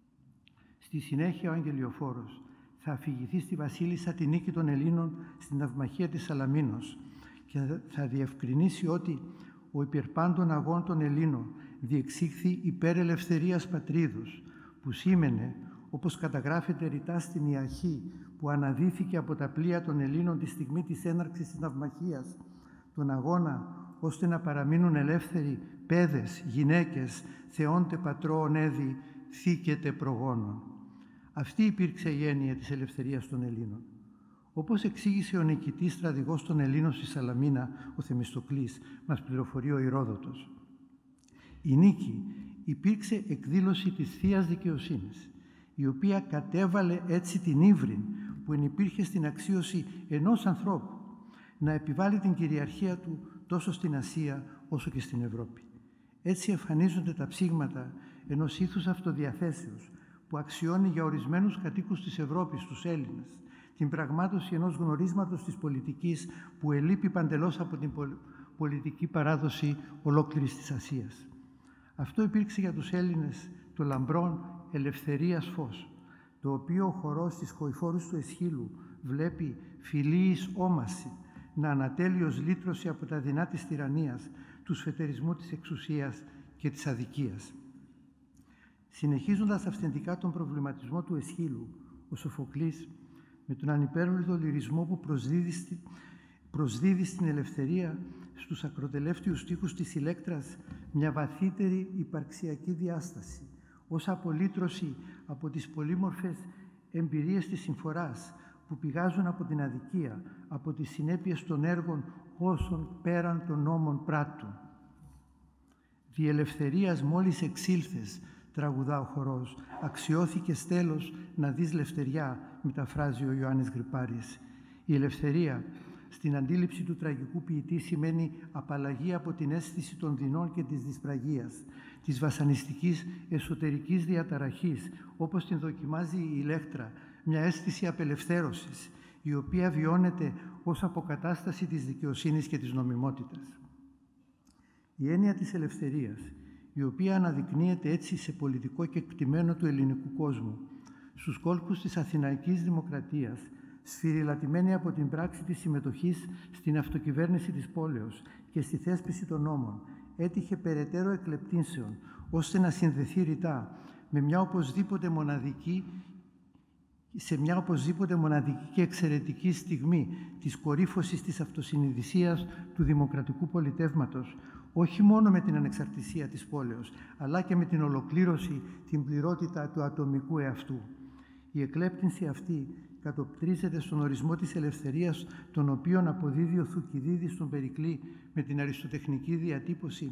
Στη συνέχεια ο Αγγελιοφόρος θα αφηγηθεί στη Βασίλισσα τη νίκη των Ελλήνων στην ναυμαχία της Σαλαμίνος και θα διευκρινίσει ότι ο υπερπάντων αγών των Ελλήνων διεξήχθη υπέρ ελευθερίας πατρίδος, που σήμαινε, όπως καταγράφεται ρητά στην Ιαχή, που αναδύθηκε από τα πλοία των Ελλήνων τη στιγμή της έναρξης της ναυμαχίας, τον αγώνα ώστε να παραμείνουν ελεύθεροι παιδες, γυναίκες, θεόντε πατρόων έδι, θήκεται προγόνων. Αυτή υπήρξε η έννοια της ελευθερίας των Ελλήνων. Όπως εξήγησε ο νικητής στρατηγός των Ελλήνων στη Σαλαμίνα, ο Θεμιστοκλής, μας πληροφορεί ο Ηρόδοτος. Η νίκη υπήρξε εκδήλωση της Θείας Δικαιοσύνης, η οποία κατέβαλε έτσι την ύβριν που ενυπήρχε στην αξίωση ενός ανθρώπου να επιβάλλει την κυριαρχία του τόσο στην Ασία όσο και στην Ευρώπη. Έτσι εμφανίζονται τα ψήγματα ενός ήθους αυτοδιαθέσεως που αξιώνει για ορισμένους κατοίκους της Ευρώπης, τους Έλληνες, την πραγμάτωση ενός γνωρίσματος της πολιτικής που ελείπει παντελώς από την πολιτική παράδοση ολόκληρης της Ασίας. Αυτό υπήρξε για τους Έλληνες το λαμπρόν ελευθερίας φως, το οποίο ο χορός της Χοηφόρους του Αισχύλου βλέπει φιλίης όμαση να ανατέλει ως λύτρωση από τα δεινά της τυραννίας, του σφετερισμού της εξουσίας και της αδικίας. Συνεχίζοντας αυθεντικά τον προβληματισμό του Αισχύλου, ο Σοφοκλής με τον ανυπέρβλητο λυρισμό που προσδίδει στην ελευθερία στους ακροτελεύτιους στίχους της Ηλέκτρας μια βαθύτερη υπαρξιακή διάσταση, ως απολύτρωση από τις πολύμορφες εμπειρίες της συμφοράς που πηγάζουν από την αδικία, από τις συνέπειες των έργων όσων πέραν των νόμων πράττουν. «Δι' ελευθερίας μόλις εξήλθες», τραγουδά ο χορός, «αξιώθηκες τέλος να δεις λευτεριά», μεταφράζει ο Ιωάννης Γρυπάρης. Η ελευθερία, στην αντίληψη του τραγικού ποιητή, σημαίνει απαλλαγή από την αίσθηση των δεινών και της δυσπραγίας, της βασανιστικής εσωτερικής διαταραχής, όπως την δοκιμάζει η Ηλέκτρα, μια αίσθηση απελευθέρωσης, η οποία βιώνεται ως αποκατάσταση της δικαιοσύνης και της νομιμότητας. Η έννοια της ελευθερίας, η οποία αναδεικνύεται έτσι σε πολιτικό κεκτημένο του ελληνικού κόσμου, στους κόλπους της Αθηναϊκής Δημοκρατίας, σφυριλατημένη από την πράξη της συμμετοχής στην αυτοκυβέρνηση της πόλεως και στη θέσπιση των νόμων, έτυχε περαιτέρω εκλεπτύνσεων, ώστε να συνδεθεί ρητά με μια οπωσδήποτε μοναδική και εξαιρετική στιγμή της κορύφωσης της αυτοσυνειδησίας του δημοκρατικού πολιτεύματος, όχι μόνο με την ανεξαρτησία της πόλεως, αλλά και με την ολοκλήρωση, την πληρότητα του ατομικού εαυτού. Η εκλέπτυνση αυτή κατοπτρίζεται στον ορισμό της ελευθερίας, τον οποίον αποδίδει ο Θουκυδίδης στον Περικλή με την αριστοτεχνική διατύπωση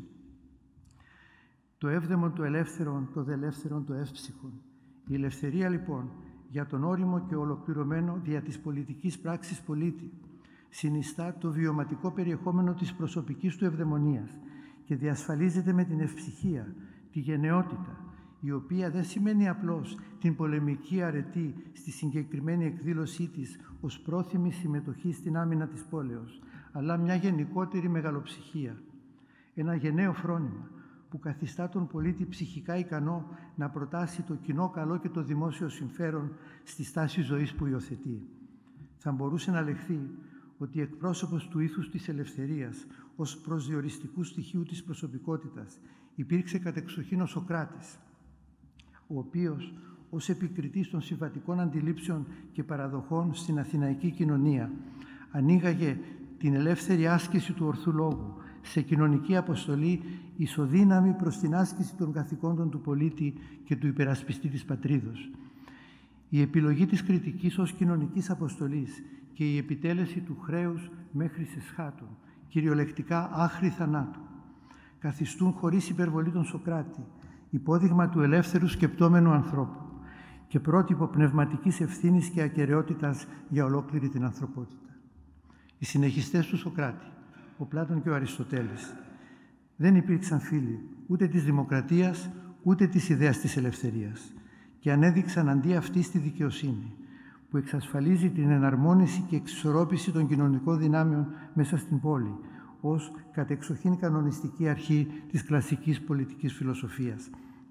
«Το εύδαιμον το ελεύθερον, το δελεύθερον το εύψυχον». Η ελευθερία, λοιπόν, για τον όριμο και ολοκληρωμένο δια της πολιτικής πράξης πολίτη, συνιστά το βιωματικό περιεχόμενο της προσωπικής του ευδαιμονίας και διασφαλίζεται με την ευψυχία, τη γενναιότητα, η οποία δεν σημαίνει απλώς την πολεμική αρετή στη συγκεκριμένη εκδήλωσή της ως πρόθυμη συμμετοχή στην άμυνα της πόλεως, αλλά μια γενικότερη μεγαλοψυχία, ένα γενναίο φρόνημα που καθιστά τον πολίτη ψυχικά ικανό να προτάσει το κοινό καλό και το δημόσιο συμφέρον στη στάση ζωής που υιοθετεί. Θα μπορούσε να λεχθεί ότι εκπρόσωπος του ήθους της ελευθερίας ως προσδιοριστικού στοιχείου της προσωπικότητας υπήρξε κατεξοχήν ο Σωκράτης, ο οποίος ως επικριτής των συμβατικών αντιλήψεων και παραδοχών στην αθηναϊκή κοινωνία ανοίγαγε την ελεύθερη άσκηση του ορθού λόγου σε κοινωνική αποστολή ισοδύναμη προς την άσκηση των καθηκόντων του πολίτη και του υπερασπιστή της πατρίδος. Η επιλογή της κριτικής ως κοινωνικής αποστολής και η επιτέλεση του χρέους μέχρι σε σχάτων, κυριολεκτικά άχρη θανάτου, καθιστούν χωρίς υπερβολή τον Σωκράτη υπόδειγμα του ελεύθερου σκεπτόμενου ανθρώπου και πρότυπο πνευματικής ευθύνης και ακεραιότητας για ολόκληρη την ανθρωπότητα. Οι συνεχιστές του Σωκράτη, ο Πλάτων και ο Αριστοτέλης, δεν υπήρξαν φίλοι ούτε της δημοκρατίας ούτε της ιδέας της ελευθερίας και ανέδειξαν αντί αυτής τη δικαιοσύνη που εξασφαλίζει την εναρμόνιση και εξισορρόπηση των κοινωνικών δυνάμεων μέσα στην πόλη ως κατεξοχήν κανονιστική αρχή της κλασικής πολιτικής φιλοσοφίας.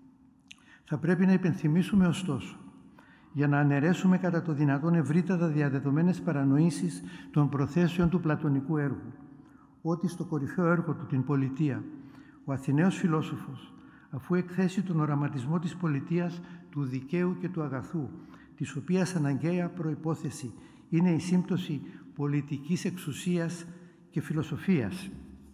Θα πρέπει να υπενθυμίσουμε ωστόσο, για να αναιρέσουμε κατά το δυνατόν ευρύτατα διαδεδομένες παρανοήσεις των προθέσεων του πλατωνικού έργου, ότι στο κορυφαίο έργο του, την Πολιτεία, ο Αθηναίος φιλόσοφος, αφού εκθέσει τον οραματισμό της πολιτείας, του δικαίου και του αγαθού, της οποίας αναγκαία προϋπόθεση είναι η σύμπτωση πολιτικής εξουσίας και φιλοσοφίας,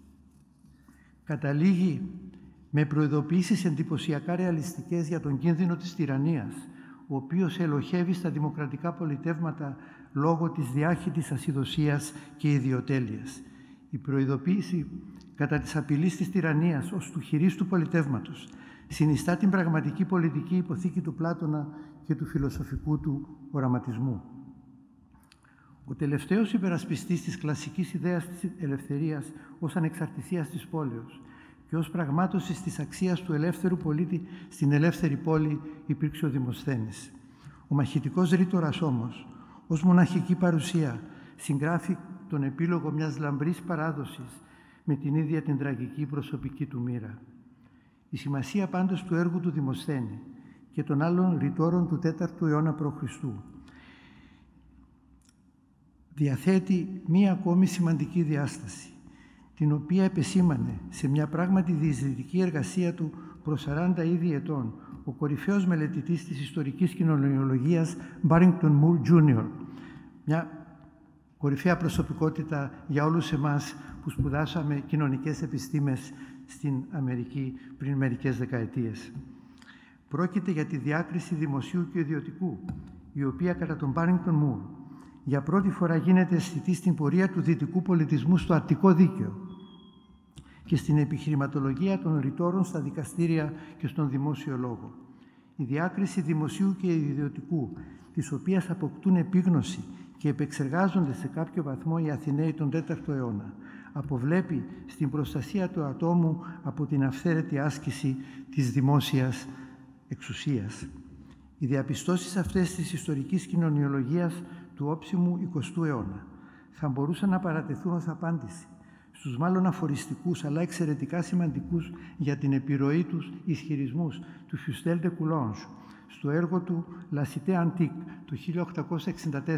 καταλήγει με προειδοποιήσεις εντυπωσιακά ρεαλιστικές για τον κίνδυνο της τυραννίας, ο οποίος ελοχεύει στα δημοκρατικά πολιτεύματα λόγω της διάχυτης ασυδοσίας και ιδιοτέλειας. Η προειδοποίηση κατά της απειλής της τυραννίας ως του χειρίστου πολιτεύματος συνιστά την πραγματική πολιτική υποθήκη του Πλάτωνα και του φιλοσοφικού του οραματισμού. Ο τελευταίος υπερασπιστής της κλασικής ιδέας της ελευθερίας ως ανεξαρτησίας της πόλεως και ως πραγμάτωσης της αξίας του ελεύθερου πολίτη στην ελεύθερη πόλη υπήρξε ο Δημοσθένης. Ο μαχητικός ρήτορας όμως, ως μοναχική παρουσία, συγγράφει τον επίλογο μιας λαμπρής παράδοσης με την ίδια την τραγική προσωπική του μοίρα. Η σημασία πάντως του έργου του Δημοσθένη και των άλλων ρητόρων του 4ου αιώνα π.Χ. διαθέτει μία ακόμη σημαντική διάσταση, την οποία επεσήμανε σε μια πράγματι διεισδυτική εργασία του προς 40 ήδη ετών ο κορυφαίος μελετητής της ιστορικής κοινωνιολογίας Barrington Moore Jr. μια κορυφαία προσωπικότητα για όλους εμάς που σπουδάσαμε κοινωνικές επιστήμες στην Αμερική πριν μερικές δεκαετίες. Πρόκειται για τη διάκριση δημοσίου και ιδιωτικού, η οποία κατά τον Πάρινγκτον Μουρ για πρώτη φορά γίνεται αισθητή στην πορεία του δυτικού πολιτισμού στο αττικό δίκαιο και στην επιχειρηματολογία των ρητόρων στα δικαστήρια και στον δημόσιο λόγο. Η διάκριση δημοσίου και ιδιωτικού, της οποίας αποκτούν επίγνωση και επεξεργάζονται σε κάποιο βαθμό οι Αθηναίοι τον 4ο αιώνα, αποβλέπει στην προστασία του ατόμου από την αυθαίρετη άσκηση της δημόσιας εξουσίας. Οι διαπιστώσεις αυτές της ιστορικής κοινωνιολογίας του όψιμου 20ου αιώνα θα μπορούσαν να παρατεθούν ως απάντηση στους μάλλον αφοριστικούς αλλά εξαιρετικά σημαντικούς για την επιρροή τους ισχυρισμούς του Φιουστέλ ντε Κουλόνζ στο έργο του La Cité Antique το 1864,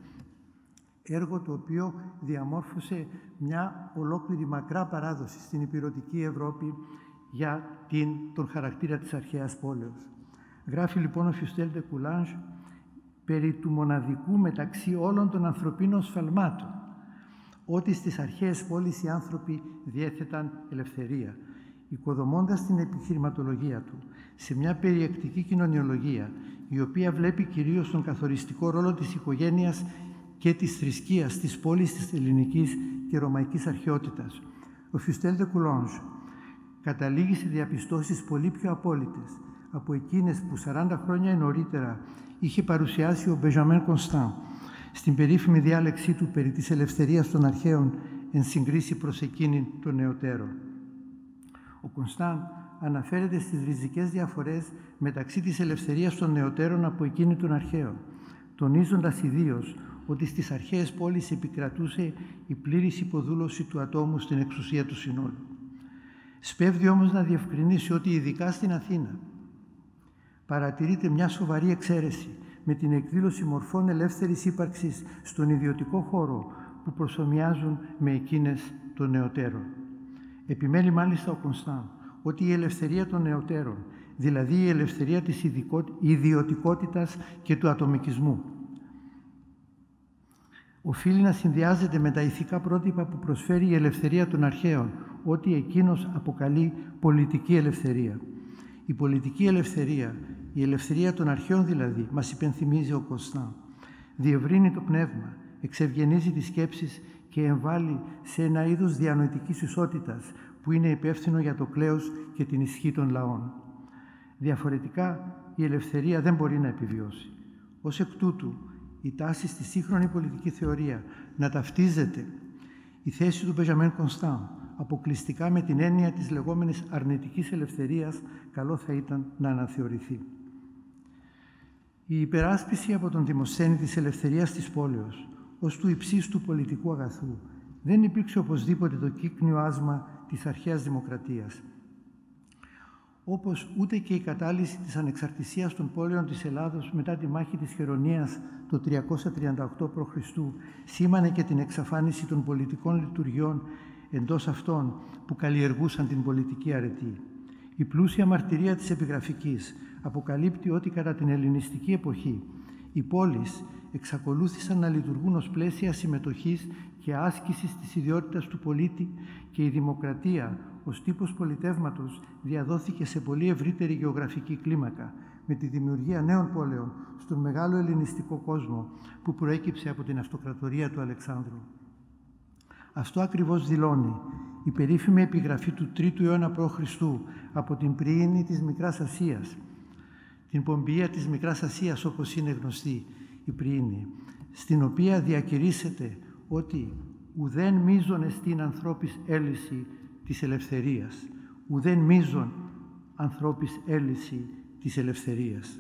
έργο το οποίο διαμόρφωσε μια ολόκληρη μακρά παράδοση στην ηπειρωτική Ευρώπη για τον χαρακτήρα της αρχαίας πόλεως. Γράφει λοιπόν ο Φιουστέλ ντε Κουλόνζ περί του μοναδικού μεταξύ όλων των ανθρωπίνων σφαλμάτων, ότι στις αρχαίες πόλεις οι άνθρωποι διέθεταν ελευθερία, οικοδομώντας την επιχειρηματολογία του σε μια περιεκτική κοινωνιολογία, η οποία βλέπει κυρίως τον καθοριστικό ρόλο της οικογένειας και της θρησκείας της πόλης της ελληνικής και ρωμαϊκής αρχαιότητας. Ο Φιουστέλ ντε Κουλόνζ καταλήγει σε διαπιστώσεις πολύ πιο απόλυτες από εκείνες που 40 χρόνια νωρίτερα είχε παρουσιάσει ο Μπενζαμίν Κονστάν στην περίφημη διάλεξή του περί της ελευθερίας των αρχαίων εν συγκρίση προς εκείνη των νεωτέρων. Ο Κονστάν αναφέρεται στις ριζικές διαφορές μεταξύ της ελευθερίας των νεωτέρων από εκείνη των αρχαίων, τονίζοντας ιδίως ότι στις αρχαίες πόλεις επικρατούσε η πλήρης υποδούλωση του ατόμου στην εξουσία του συνόλου. Σπέβδει όμως να διευκρινίσει ότι ειδικά στην Αθήνα παρατηρείται μια σοβαρή εξαίρεση με την εκδήλωση μορφών ελεύθερης ύπαρξης στον ιδιωτικό χώρο που προσομοιάζουν με εκείνες των νεωτέρων. Επιμένει μάλιστα ο Κονστάν ότι η ελευθερία των νεωτέρων, δηλαδή η ελευθερία της ιδιωτικότητας και του ατομικισμού, οφείλει να συνδυάζεται με τα ηθικά πρότυπα που προσφέρει η ελευθερία των αρχαίων, ό,τι εκείνος αποκαλεί πολιτική ελευθερία. Η πολιτική ελευθερία, η ελευθερία των αρχαίων δηλαδή, μας υπενθυμίζει ο Κονστάν, διευρύνει το πνεύμα, εξευγενίζει τις σκέψεις και εμβάλλει σε ένα είδος διανοητικής ισότητας που είναι υπεύθυνο για το κλέος και την ισχύ των λαών. Διαφορετικά, η ελευθερία δεν μπορεί να επιβιώσει. Ως εκ τούτου, η τάση στη σύγχρονη πολιτική θεωρία να ταυτίζεται η θέση του Μπενζαμίν Κονστάν αποκλειστικά με την έννοια της λεγόμενης αρνητικής ελευθερίας, καλό θα ήταν να αναθεωρηθεί. Η υπεράσπιση από τον Δημοσθένη της ελευθερίας της πόλεως ως του υψίστου πολιτικού αγαθού δεν υπήρξε οπωσδήποτε το κύκνιο άσμα της αρχαίας δημοκρατίας. Όπως ούτε και η κατάλυση της ανεξαρτησίας των πόλεων της Ελλάδος μετά τη μάχη της Χερονίας το 338 π.Χ. σήμανε και την εξαφάνιση των πολιτικών λειτουργιών εντός αυτών που καλλιεργούσαν την πολιτική αρετή. Η πλούσια μαρτυρία της επιγραφικής αποκαλύπτει ότι κατά την ελληνιστική εποχή οι πόλεις εξακολούθησαν να λειτουργούν ως πλαίσια συμμετοχής και άσκησης της ιδιότητας του πολίτη και η δημοκρατία ως τύπος πολιτεύματος διαδόθηκε σε πολύ ευρύτερη γεωγραφική κλίμακα με τη δημιουργία νέων πόλεων στον μεγάλο ελληνιστικό κόσμο που προέκυψε από την αυτοκρατορία του Αλεξάνδρου. Αυτό ακριβώς δηλώνει η περίφημη επιγραφή του 3ου αιώνα π.Χ. από την Πριήνη της Μικράς Ασίας, την Πομπία της Μικράς Ασίας όπως είναι γνωστή η Πριήνη, στην οποία διακηρύσσεται ότι ουδέν μείζον εστίν ανθρώπης έλυση της ελευθερίας, ουδέν μείζον ανθρώπης έλυση της ελευθερίας.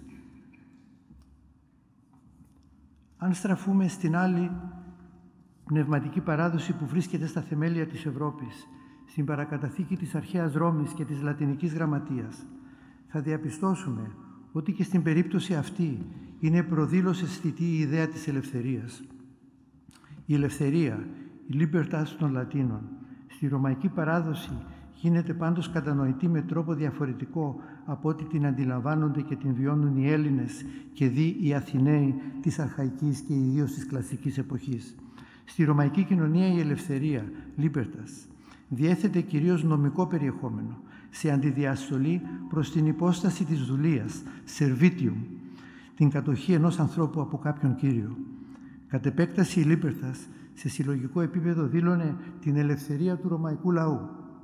Αν στραφούμε στην άλλη πνευματική παράδοση που βρίσκεται στα θεμέλια της Ευρώπης, στην παρακαταθήκη της αρχαίας Ρώμης και της λατινικής γραμματείας, θα διαπιστώσουμε ότι και στην περίπτωση αυτή είναι προδήλως αισθητή η ιδέα της ελευθερίας. Η ελευθερία, η libertas των Λατίνων, στη ρωμαϊκή παράδοση γίνεται πάντως κατανοητή με τρόπο διαφορετικό από ό,τι την αντιλαμβάνονται και την βιώνουν οι Έλληνες και δι' οι Αθηναίοι της αρχαϊκής και ιδίως της κλασικής εποχής. Στη ρωμαϊκή κοινωνία η ελευθερία, libertas, διέθετε κυρίως νομικό περιεχόμενο, σε αντιδιαστολή προς την υπόσταση της δουλείας, servitium, την κατοχή ενός ανθρώπου από κάποιον κύριο. Κατ' επέκταση η libertas σε συλλογικό επίπεδο δήλωνε την ελευθερία του ρωμαϊκού λαού,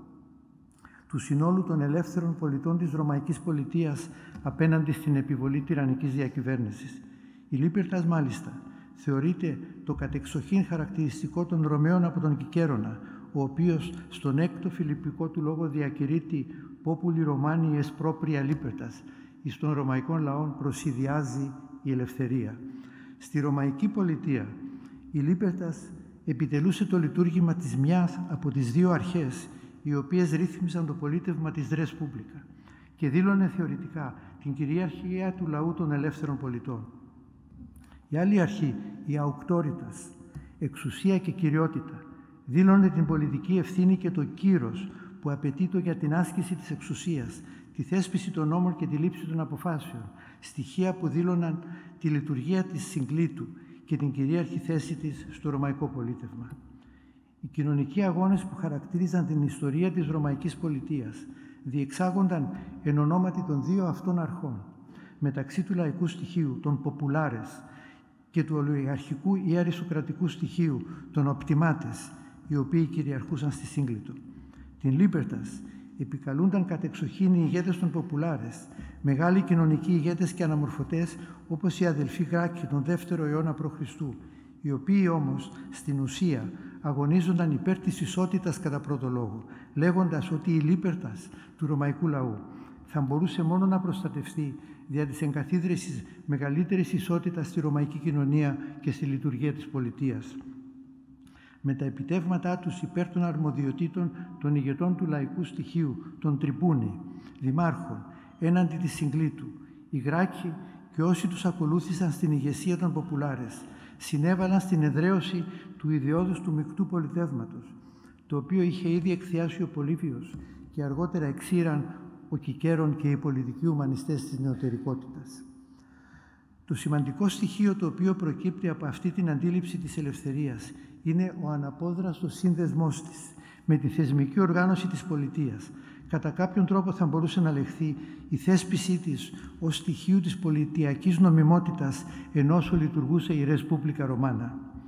του συνόλου των ελεύθερων πολιτών της ρωμαϊκής πολιτείας απέναντι στην επιβολή τυραννικής διακυβέρνησης. Η libertas μάλιστα θεωρείται το κατεξοχήν χαρακτηριστικό των Ρωμαίων από τον Κικαίρονα, ο οποίος στον έκτο φιλιππικό του λόγο διακηρύττει «Populi Romani es propria libertas», εις των ρωμαϊκών λαών προσιδιάζει η ελευθερία. Στη ρωμαϊκή πολιτεία η libertas επιτελούσε το λειτουργήμα της μιας από τις δύο αρχές οι οποίες ρύθμιζαν το πολίτευμα της res publica και δήλωνε θεωρητικά την κυριαρχία του λαού των ελεύθερων πολιτών. Η άλλη αρχή, η auctoritas, εξουσία και κυριότητα, δήλωνε την πολιτική ευθύνη και το κύρος που απαιτείτο για την άσκηση της εξουσίας, τη θέσπιση των νόμων και τη λήψη των αποφάσεων, στοιχεία που δήλωναν τη λειτουργία της συγκλήτου και την κυρίαρχη θέση της στο ρωμαϊκό πολίτευμα. Οι κοινωνικοί αγώνες που χαρακτήριζαν την ιστορία της ρωμαϊκής πολιτείας διεξάγονταν εν ονόματι των δύο αυτών αρχών, μεταξύ του λαϊκού στοιχείου, των populares, και του ολιγαρχικού ή αριστοκρατικού στοιχείου, των optimates, οι οποίοι κυριαρχούσαν στη σύγκλιτο. Την libertas επικαλούνταν κατεξοχήν οι ηγέτες των populares, μεγάλοι κοινωνικοί ηγέτες και αναμορφωτές όπως οι αδελφοί Γράκοι τον 2ο αιώνα π.Χ., οι οποίοι όμως στην ουσία αγωνίζονταν υπέρ της ισότητας κατά πρώτο λόγο, λέγοντας ότι η libertas του ρωμαϊκού λαού θα μπορούσε μόνο να προστατευτεί δια της εγκαθίδρυσης μεγαλύτερης ισότητας στη ρωμαϊκή κοινωνία και στη λειτουργία της πολιτείας. Με τα επιτεύγματά τους υπέρ των αρμοδιοτήτων των ηγετών του λαϊκού στοιχείου, των τριπούνι, δημάρχων, έναντι της συγκλήτου, οι Γράκοι και όσοι τους ακολούθησαν στην ηγεσία των populares, συνέβαλαν στην εδραίωση του ιδεώδους του μεικτού πολιτεύματος, το οποίο είχε ήδη εκθιάσει ο Πολύβιος και αργότερα εξήραν ο Κικαίρον και οι πολιτικοί ουμανιστές της νεωτερικότητας. Το σημαντικό στοιχείο το οποίο προκύπτει από αυτή την αντίληψη της ελευθερίας είναι ο αναπόδραστος σύνδεσμός της με τη θεσμική οργάνωση της πολιτείας. Κατά κάποιον τρόπο θα μπορούσε να λεχθεί η θέσπισή της ως στοιχείου της πολιτιακής νομιμότητας ενώ όσο λειτουργούσε η Res Publica Romana.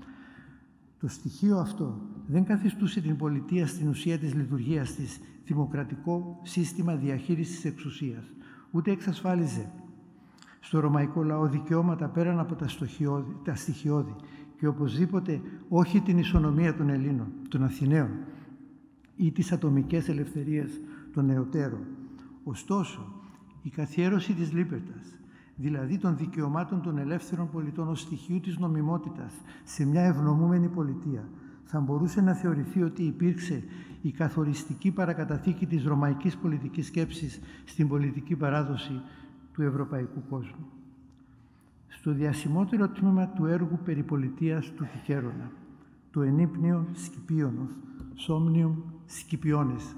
Το στοιχείο αυτό δεν καθιστούσε την πολιτεία στην ουσία της λειτουργίας της δημοκρατικό σύστημα διαχείρισης εξουσίας, ούτε εξασφάλιζε στο ρωμαϊκό λαό δικαιώματα πέραν από τα στοιχειώδη και οπωσδήποτε όχι την ισονομία των Ελλήνων, των Αθηναίων ή τις ατομικές ελευθερίες των νεωτέρων. Ωστόσο, η καθιέρωση της libertas, δηλαδή των δικαιωμάτων των ελεύθερων πολιτών ως στοιχείου της νομιμότητας σε μια ευνομούμενη πολιτεία, θα μπορούσε να θεωρηθεί ότι υπήρξε η καθοριστική παρακαταθήκη της ρωμαϊκής πολιτικής σκέψης στην πολιτική παράδοση του ευρωπαϊκού κόσμου. Στο διασημότερο τμήμα του έργου περιπολιτείας του Κικαίρονα, το ενύπνιο Σκυπίωνος, Somnium Scipionis,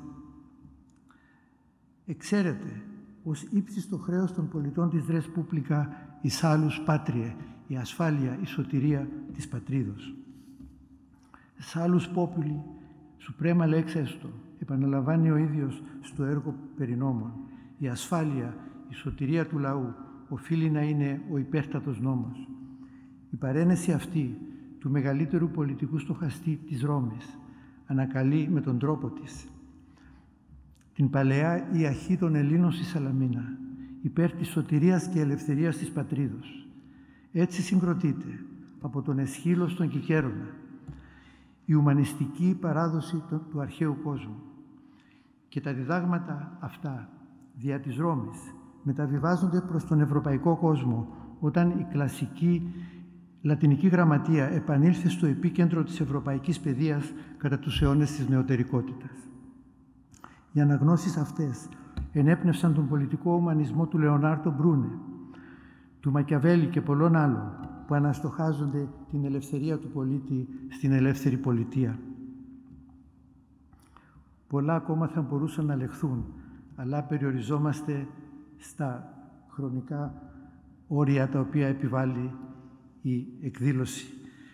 εξαίρεται ως ύψιστο χρέος των πολιτών της Res Publica η salus patriae, η ασφάλεια, η σωτηρία της πατρίδος. Salus populi, suprema lex esto, επαναλαμβάνει ο ίδιος στο έργο Περινόμων. Η ασφάλεια, η σωτηρία του λαού οφείλει να είναι ο υπέρτατος νόμος. Η παρένεση αυτή του μεγαλύτερου πολιτικού στοχαστή της Ρώμης ανακαλεί με τον τρόπο της την παλαιά ιαχή των Ελλήνων στη Σαλαμίνα υπέρ της σωτηρίας και ελευθερίας της πατρίδος. Έτσι συγκροτείται από τον Εσχύλο στον Κικαίρονα η ουμανιστική παράδοση του αρχαίου κόσμου και τα διδάγματα αυτά δια της Ρώμης μεταβιβάζονται προς τον ευρωπαϊκό κόσμο όταν η κλασική λατινική γραμματεία επανήλθε στο επίκεντρο της ευρωπαϊκής παιδείας κατά τους αιώνες της νεωτερικότητας. Οι αναγνώσεις αυτές ενέπνευσαν τον πολιτικό ουμανισμό του Λεωνάρντο Μπρούνε, του Μακιαβέλη και πολλών άλλων που αναστοχάζονται την ελευθερία του πολίτη στην ελεύθερη πολιτεία. Πολλά ακόμα θα μπορούσαν να λεχθούν, αλλά περιοριζόμαστε στα χρονικά όρια τα οποία επιβάλλει η εκδήλωση,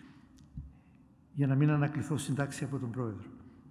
για να μην ανακληθώ συντάξει από τον Πρόεδρο.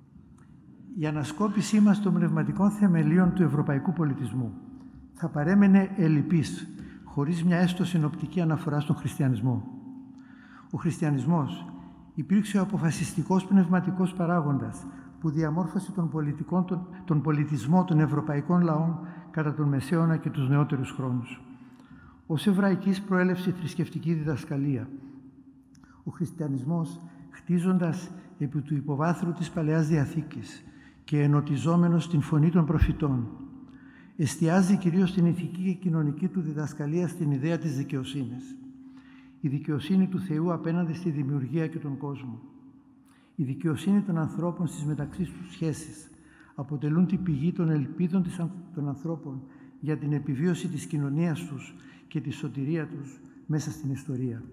Η ανασκόπησή μας των πνευματικών θεμελίων του ευρωπαϊκού πολιτισμού θα παρέμενε ελλειπής, χωρίς μια έστω συνοπτική αναφορά στον χριστιανισμό. Ο χριστιανισμός υπήρξε ο αποφασιστικός πνευματικός παράγοντας που διαμόρφωσε τον πολιτισμό των ευρωπαϊκών λαών κατά τον Μεσαίωνα και τους νεότερους χρόνους. Ως εβραϊκής προέλευση θρησκευτική διδασκαλία, ο χριστιανισμός, χτίζοντας επί του υποβάθρου της Παλαιάς Διαθήκης και ενωτιζόμενος στην φωνή των προφητών, εστιάζει κυρίως στην ηθική και κοινωνική του διδασκαλία στην ιδέα της δικαιοσύνης. Η δικαιοσύνη του Θεού απέναντι στη δημιουργία και τον κόσμο. Η δικαιοσύνη των ανθρώπων στις μεταξύ τους σχέσεις αποτελούν την πηγή των ελπίδων των ανθρώπων για την επιβίωση της κοινωνίας τους και τη σωτηρία τους μέσα στην ιστορία.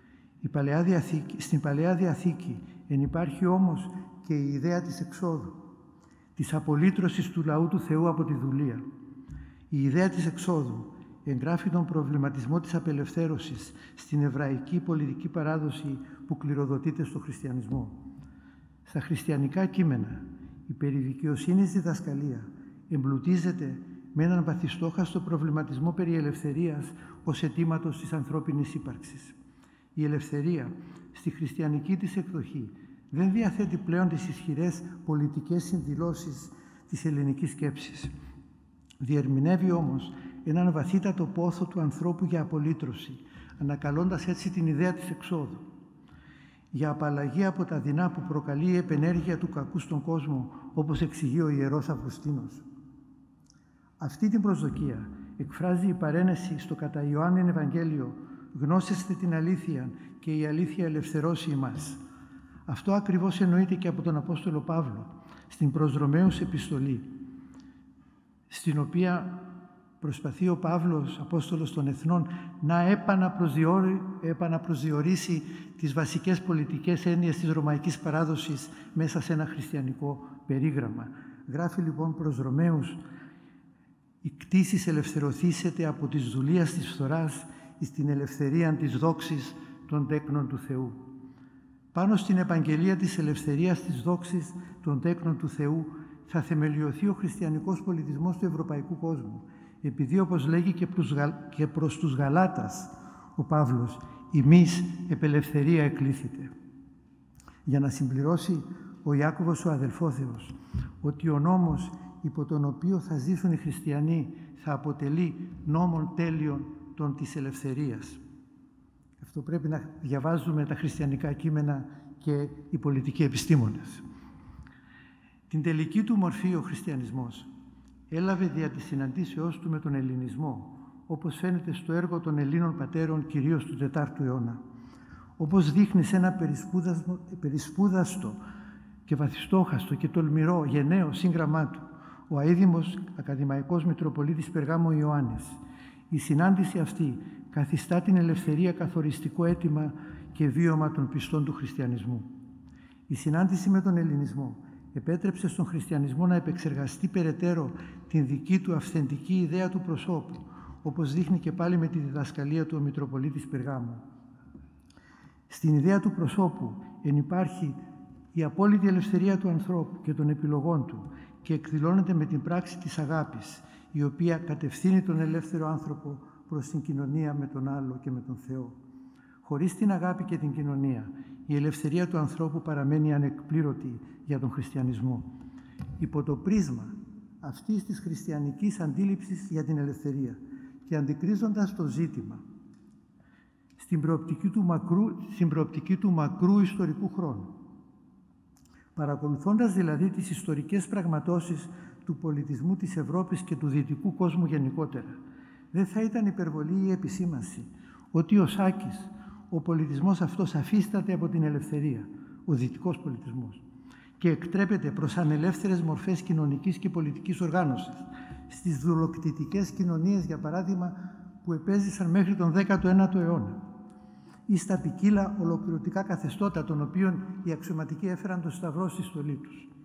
Στην Παλαιά Διαθήκη ενυπάρχει όμως και η ιδέα της εξόδου, της απολύτρωσης του λαού του Θεού από τη δουλεία. Η ιδέα της εξόδου εγγράφει τον προβληματισμό της απελευθέρωσης στην εβραϊκή πολιτική παράδοση που κληροδοτείται στο χριστιανισμό. Στα χριστιανικά κείμενα, η περί δικαιοσύνης διδασκαλία εμπλουτίζεται με έναν βαθιστόχαστο προβληματισμό περί ελευθερίας ως αιτήματος της ανθρώπινης ύπαρξης. Η ελευθερία, στη χριστιανική της εκδοχή, δεν διαθέτει πλέον τις ισχυρές πολιτικές συνδηλώσεις της ελληνικής σκέψης. Διερμηνεύει όμως έναν βαθύτατο πόθο του ανθρώπου για απολύτρωση, ανακαλώντας έτσι την ιδέα της εξόδου. Για απαλλαγή από τα δεινά που προκαλεί η επενέργεια του κακού στον κόσμο, όπως εξηγεί ο Ιερός Αυγουστίνος. Αυτή την προσδοκία εκφράζει η παρένεση στο κατά Ιωάννην Ευαγγέλιο «Γνώσεστε την αλήθεια και η αλήθεια ελευθερώσει εμάς». Αυτό ακριβώς εννοείται και από τον Απόστολο Παύλο στην προς Ρωμαίους επιστολή, στην οποία προσπαθεί ο Παύλος, Απόστολος των Εθνών, να επαναπροσδιορίσει τις βασικές πολιτικές έννοιες της ρωμαϊκής παράδοσης μέσα σε ένα χριστιανικό περίγραμμα. Γράφει λοιπόν προς Ρωμαίους: «Η κτήσης ελευθερωθήσετε από της δουλείας της φθοράς εις την ελευθερία της δόξης των τέκνων του Θεού». Πάνω στην επαγγελία της ελευθερίας της δόξης των τέκνων του Θεού θα θεμελιωθεί ο χριστιανικός πολιτισμός του ευρωπαϊκού κόσμου, επειδή, όπως λέγει και προς τους Γαλάτας ο Παύλος, «ημείς επελευθερία εκλήθητε». Για να συμπληρώσει ο Ιάκωβος ο αδελφόθεος ότι ο νόμος υπό τον οποίο θα ζήσουν οι χριστιανοί θα αποτελεί νόμον τέλειον της ελευθερίας. Αυτό πρέπει να διαβάζουμε τα χριστιανικά κείμενα και οι πολιτικοί επιστήμονες. Την τελική του μορφή ο χριστιανισμός έλαβε δια της συναντήσεώς του με τον ελληνισμό, όπως φαίνεται στο έργο των Ελλήνων πατέρων κυρίως του 4ου αιώνα. Όπως δείχνει σε ένα περισπούδαστο και βαθιστόχαστο και τολμηρό γενναίο σύγγραμμά του ο αείδημος ακαδημαϊκός Μητροπολίτης Περγάμου Ιωάννης. Η συνάντηση αυτή καθιστά την ελευθερία καθοριστικό αίτημα και βίωμα των πιστών του χριστιανισμού. Η συνάντηση με τον ελληνισμό επέτρεψε στον χριστιανισμό να επεξεργαστεί περαιτέρω την δική του αυθεντική ιδέα του προσώπου, όπως δείχνει και πάλι με τη διδασκαλία του ο Μητροπολίτης Περγάμου. Στην ιδέα του προσώπου ενυπάρχει η απόλυτη ελευθερία του ανθρώπου και των επιλογών του και εκδηλώνεται με την πράξη της αγάπης, η οποία κατευθύνει τον ελεύθερο άνθρωπο προς την κοινωνία με τον άλλο και με τον Θεό. Χωρίς την αγάπη και την κοινωνία, η ελευθερία του ανθρώπου παραμένει ανεκπλήρωτη για τον χριστιανισμό. Υπό το πρίσμα αυτής της χριστιανικής αντίληψης για την ελευθερία και αντικρίζοντας το ζήτημα στην προοπτική του μακρού ιστορικού χρόνου, παρακολουθώντας δηλαδή τις ιστορικές πραγματώσεις του πολιτισμού της Ευρώπης και του δυτικού κόσμου γενικότερα, δεν θα ήταν υπερβολή ή επισήμανση ότι ο Σάκης, ο πολιτισμός αυτός αφίσταται από την ελευθερία, ο δυτικός πολιτισμός, και εκτρέπεται προς ανελεύθερες μορφές κοινωνικής και πολιτικής οργάνωσης, στις δουλοκτητικές κοινωνίες, για παράδειγμα, που επέζησαν μέχρι τον 19ο αιώνα, ή στα ποικίλα ολοκληρωτικά καθεστώτα, των οποίων οι αξιωματικοί έφεραν το σταυρό στη στολή τους.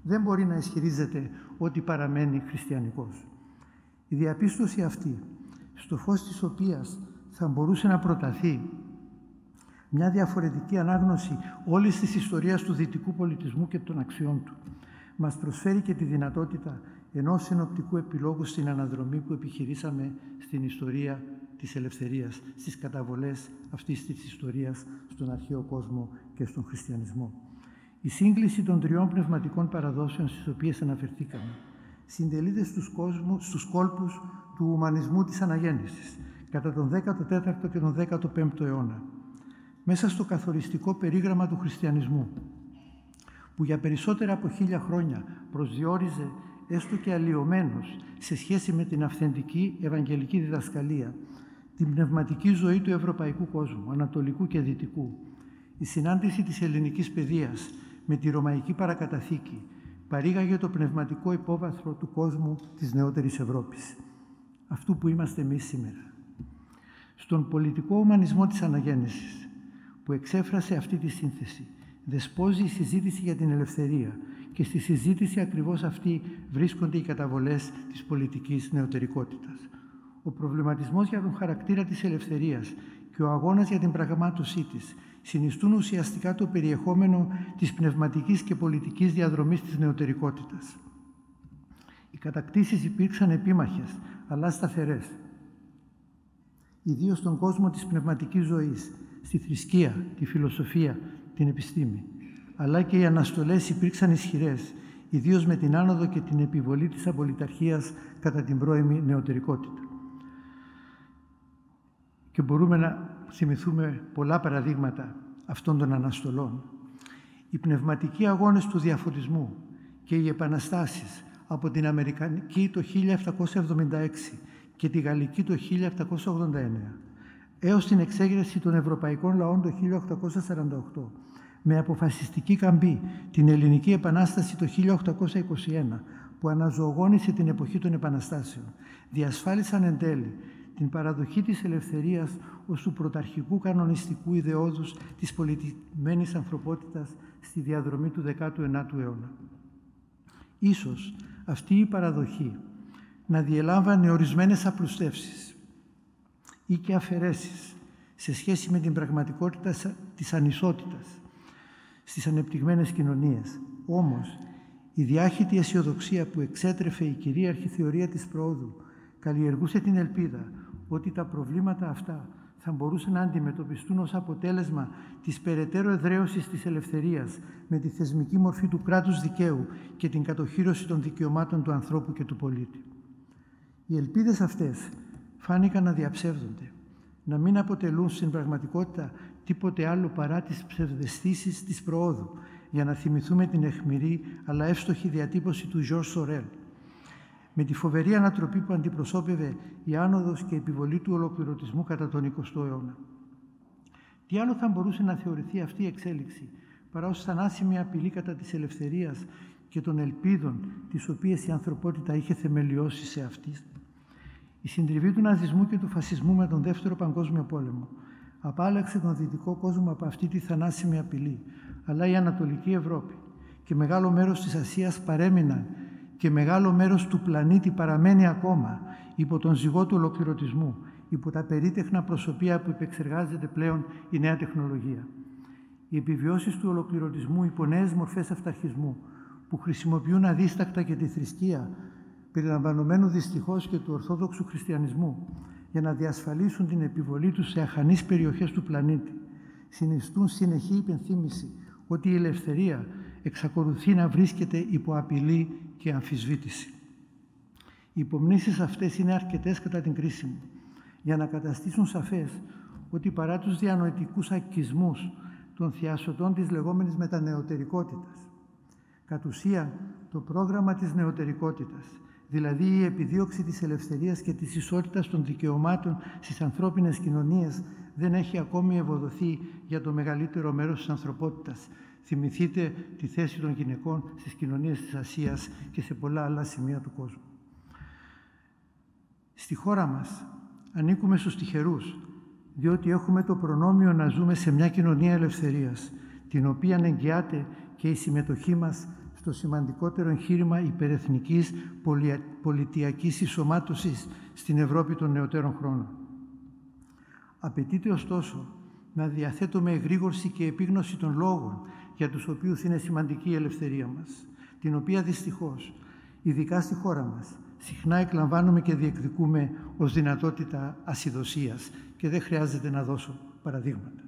δεν μπορεί να ισχυρίζεται ότι παραμένει χριστιανικός. Η διαπίστωση αυτή, στο φως της οποίας θα μπορούσε να προταθεί μια διαφορετική ανάγνωση όλης της ιστορίας του δυτικού πολιτισμού και των αξιών του, μας προσφέρει και τη δυνατότητα ενός συνοπτικού επιλόγου στην αναδρομή που επιχειρήσαμε στην ιστορία της ελευθερίας, στις καταβολές αυτής της ιστορίας στον αρχαίο κόσμο και στον χριστιανισμό. Η σύγκληση των τριών πνευματικών παραδόσεων στις οποίες αναφερθήκαμε συντελείται στους κόλπους του ουμανισμού της αναγέννησης κατά τον 14ο και τον 15ο αιώνα, μέσα στο καθοριστικό περίγραμμα του χριστιανισμού, που για περισσότερα από 1000 χρόνια προσδιορίζε έστω και αλλοιωμένος σε σχέση με την αυθεντική ευαγγελική διδασκαλία, την πνευματική ζωή του ευρωπαϊκού κόσμου, ανατολικού και δυτικού. Η συνάντηση της ελληνικής παιδείας με τη ρωμαϊκή παρακαταθήκη παρήγαγε το πνευματικό υπόβαθρο του κόσμου της νεότερης Ευρώπης, αυτού που είμαστε εμείς σήμερα. Στον πολιτικό ουμανισμό της αναγέννησης, που εξέφρασε αυτή τη σύνθεση, δεσπόζει η συζήτηση για την ελευθερία και στη συζήτηση ακριβώς αυτή βρίσκονται οι καταβολές της πολιτικής νεωτερικότητας. Ο προβληματισμός για τον χαρακτήρα της ελευθερίας και ο αγώνας για την πραγμάτωσή της συνιστούν ουσιαστικά το περιεχόμενο της πνευματικής και πολιτικής διαδρομής της νεωτερικότητας. Οι κατακτήσεις υπήρξαν επίμαχες, αλλά σταθερές. Ιδίως στον κόσμο της πνευματικής ζωής, στη θρησκεία, τη φιλοσοφία, την επιστήμη. Αλλά και οι αναστολές υπήρξαν ισχυρές, ιδίως με την άνοδο και την επιβολή της απολυταρχίας κατά την πρώιμη νεωτερικότητα. Και μπορούμε να θυμηθούμε πολλά παραδείγματα αυτών των αναστολών. Οι πνευματικοί αγώνες του διαφωτισμού και οι επαναστάσεις από την Αμερικανική το 1776 και τη Γαλλική το 1789 έως την εξέγερση των ευρωπαϊκών λαών το 1848, με αποφασιστική καμπή την Ελληνική Επανάσταση το 1821, που αναζωογόνησε την εποχή των επαναστάσεων, διασφάλισαν εν τέλει την παραδοχή της ελευθερίας ως του πρωταρχικού κανονιστικού ιδεώδους της πολιτισμένης ανθρωπότητας στη διαδρομή του 19ου αιώνα. Ίσως αυτή η παραδοχή να διελάμβανε ορισμένες απλουστεύσεις ή και αφαιρέσεις σε σχέση με την πραγματικότητα της ανισότητας στις ανεπτυγμένες κοινωνίες. Όμως, η διάχυτη αισιοδοξία που εξέτρεφε η κυρίαρχη θεωρία της προόδου καλλιεργούσε την ελπίδα ότι τα προβλήματα αυτά θα μπορούσαν να αντιμετωπιστούν ως αποτέλεσμα της περαιτέρω εδραίωσης της ελευθερίας με τη θεσμική μορφή του κράτους δικαίου και την κατοχύρωση των δικαιωμάτων του ανθρώπου και του πολίτη. Οι ελπίδες αυτές φάνηκαν να διαψεύδονται, να μην αποτελούν στην πραγματικότητα τίποτε άλλο παρά τις ψευδαισθήσεις της προόδου, για να θυμηθούμε την αιχμηρή αλλά εύστοχη διατύπωση του Georges Sorel. Με τη φοβερή ανατροπή που αντιπροσώπευε η άνοδος και η επιβολή του ολοκληρωτισμού κατά τον 20ο αιώνα. Τι άλλο θα μπορούσε να θεωρηθεί αυτή η εξέλιξη παρά ως θανάσιμη απειλή κατά της ελευθερίας και των ελπίδων τις οποίες η ανθρωπότητα είχε θεμελιώσει σε αυτή. Η συντριβή του ναζισμού και του φασισμού με τον Δεύτερο Παγκόσμιο Πόλεμο απάλλαξε τον δυτικό κόσμο από αυτή τη θανάσιμη απειλή, αλλά η Ανατολική Ευρώπη και μεγάλο μέρος της Ασίας παρέμειναν και μεγάλο μέρος του πλανήτη παραμένει ακόμα υπό τον ζυγό του ολοκληρωτισμού, υπό τα περίτεχνα προσωπία που επεξεργάζεται πλέον η νέα τεχνολογία. Οι επιβιώσεις του ολοκληρωτισμού υπό νέες μορφές αυταρχισμού που χρησιμοποιούν αδίστακτα και τη θρησκεία, περιλαμβανομένου δυστυχώς και του ορθόδοξου χριστιανισμού, για να διασφαλίσουν την επιβολή τους σε αχανείς περιοχές του πλανήτη, συνιστούν συνεχή υπενθύμηση ότι η ελευθερία εξακολουθεί να βρίσκεται υπό απειλή και αμφισβήτηση. Οι υπομνήσεις αυτές είναι αρκετές κατά την κρίση μου, για να καταστήσουν σαφές ότι παρά τους διανοητικούς ακισμούς των θειασωτών της λεγόμενης μετανεωτερικότητας, κατ' ουσία το πρόγραμμα της νεωτερικότητας, δηλαδή η επιδίωξη της ελευθερίας και της ισότητας των δικαιωμάτων στις ανθρώπινες κοινωνίες, δεν έχει ακόμη ευοδοθεί για το μεγαλύτερο μέρος της ανθρωπότητας. Θυμηθείτε τη θέση των γυναικών στις κοινωνίες της Ασίας και σε πολλά άλλα σημεία του κόσμου. Στη χώρα μας ανήκουμε στους τυχερούς, διότι έχουμε το προνόμιο να ζούμε σε μια κοινωνία ελευθερίας, την οποία εγγυάται και η συμμετοχή μας στο σημαντικότερο εγχείρημα υπερεθνικής πολιτιακής ισομάτωσης στην Ευρώπη των νεωτέρων χρόνων. Απαιτείται ωστόσο να διαθέτουμε εγρήγορση και επίγνωση των λόγων για τους οποίους είναι σημαντική η ελευθερία μας, την οποία δυστυχώς, ειδικά στη χώρα μας, συχνά εκλαμβάνουμε και διεκδικούμε ως δυνατότητα ασυδοσίας και δεν χρειάζεται να δώσω παραδείγματα.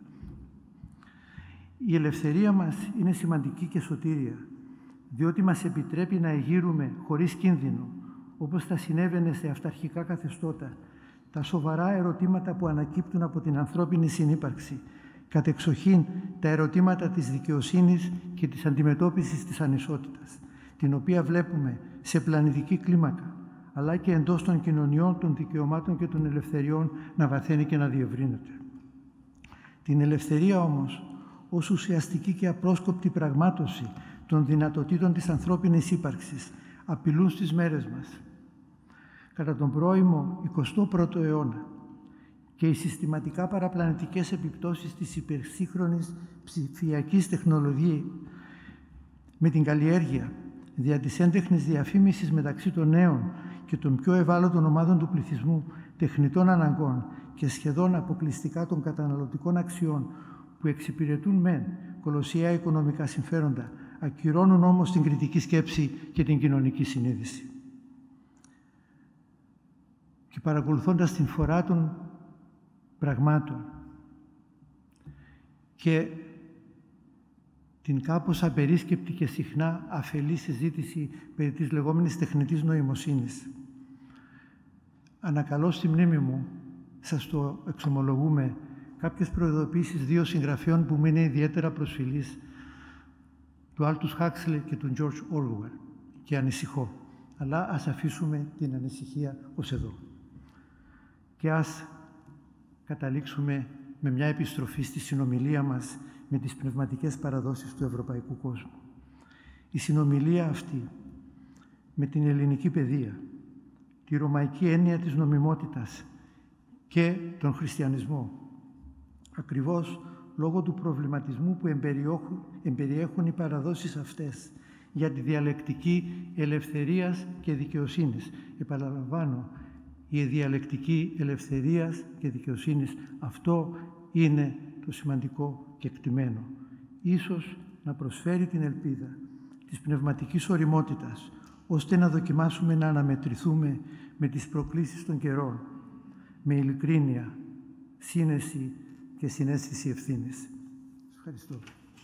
Η ελευθερία μας είναι σημαντική και σωτήρια, διότι μας επιτρέπει να εγείρουμε χωρίς κίνδυνο, όπως θα συνέβαινε σε αυταρχικά καθεστώτα, τα σοβαρά ερωτήματα που ανακύπτουν από την ανθρώπινη συνύπαρξη, κατεξοχήν τα ερωτήματα της δικαιοσύνης και της αντιμετώπισης της ανισότητας, την οποία βλέπουμε σε πλανητική κλίμακα, αλλά και εντός των κοινωνιών των δικαιωμάτων και των ελευθεριών να βαθαίνει και να διευρύνεται. Την ελευθερία όμως, ως ουσιαστική και απρόσκοπτη πραγμάτωση των δυνατοτήτων της ανθρώπινης ύπαρξης, απειλούν στις μέρες μας. Κατά τον πρώιμο 21ο αιώνα και οι συστηματικά παραπλανητικές επιπτώσεις της υπερσύγχρονης ψηφιακής τεχνολογίας με την καλλιέργεια δια της έντεχνης διαφήμισης μεταξύ των νέων και των πιο ευάλωτων ομάδων του πληθυσμού, τεχνητών αναγκών και σχεδόν αποκλειστικά των καταναλωτικών αξιών που εξυπηρετούν μεν κολοσσιαία οικονομικά συμφέροντα, ακυρώνουν όμως την κριτική σκέψη και την κοινωνική συνείδηση. Και παρακολουθώντας την φορά των πραγμάτων και την κάπως απερίσκεπτη και συχνά αφελή συζήτηση περί της λεγόμενης τεχνητής νοημοσύνης, ανακαλώ στη μνήμη μου, σας το εξομολογούμε, κάποιες προειδοποιήσεις δύο συγγραφέων που μου είναι ιδιαίτερα προσφυλείς, του Aldous Huxley και του George Orwell, και ανησυχώ. Αλλά ας αφήσουμε την ανησυχία ως εδώ. Και ας καταλήξουμε με μια επιστροφή στη συνομιλία μας με τις πνευματικές παραδόσεις του ευρωπαϊκού κόσμου. Η συνομιλία αυτή με την ελληνική παιδεία, τη ρωμαϊκή έννοια της νομιμότητας και τον χριστιανισμό, ακριβώς λόγω του προβληματισμού που εμπεριέχουν οι παραδόσεις αυτές για τη διαλεκτική ελευθερίας και δικαιοσύνης. Επαναλαμβάνω, η διαλεκτική ελευθερίας και δικαιοσύνης, αυτό είναι το σημαντικό κεκτημένο. Ίσως να προσφέρει την ελπίδα της πνευματικής οριμότητας, ώστε να δοκιμάσουμε να αναμετρηθούμε με τις προκλήσεις των καιρών, με ειλικρίνεια, σύνεση και συναίσθηση ευθύνης. Ευχαριστώ.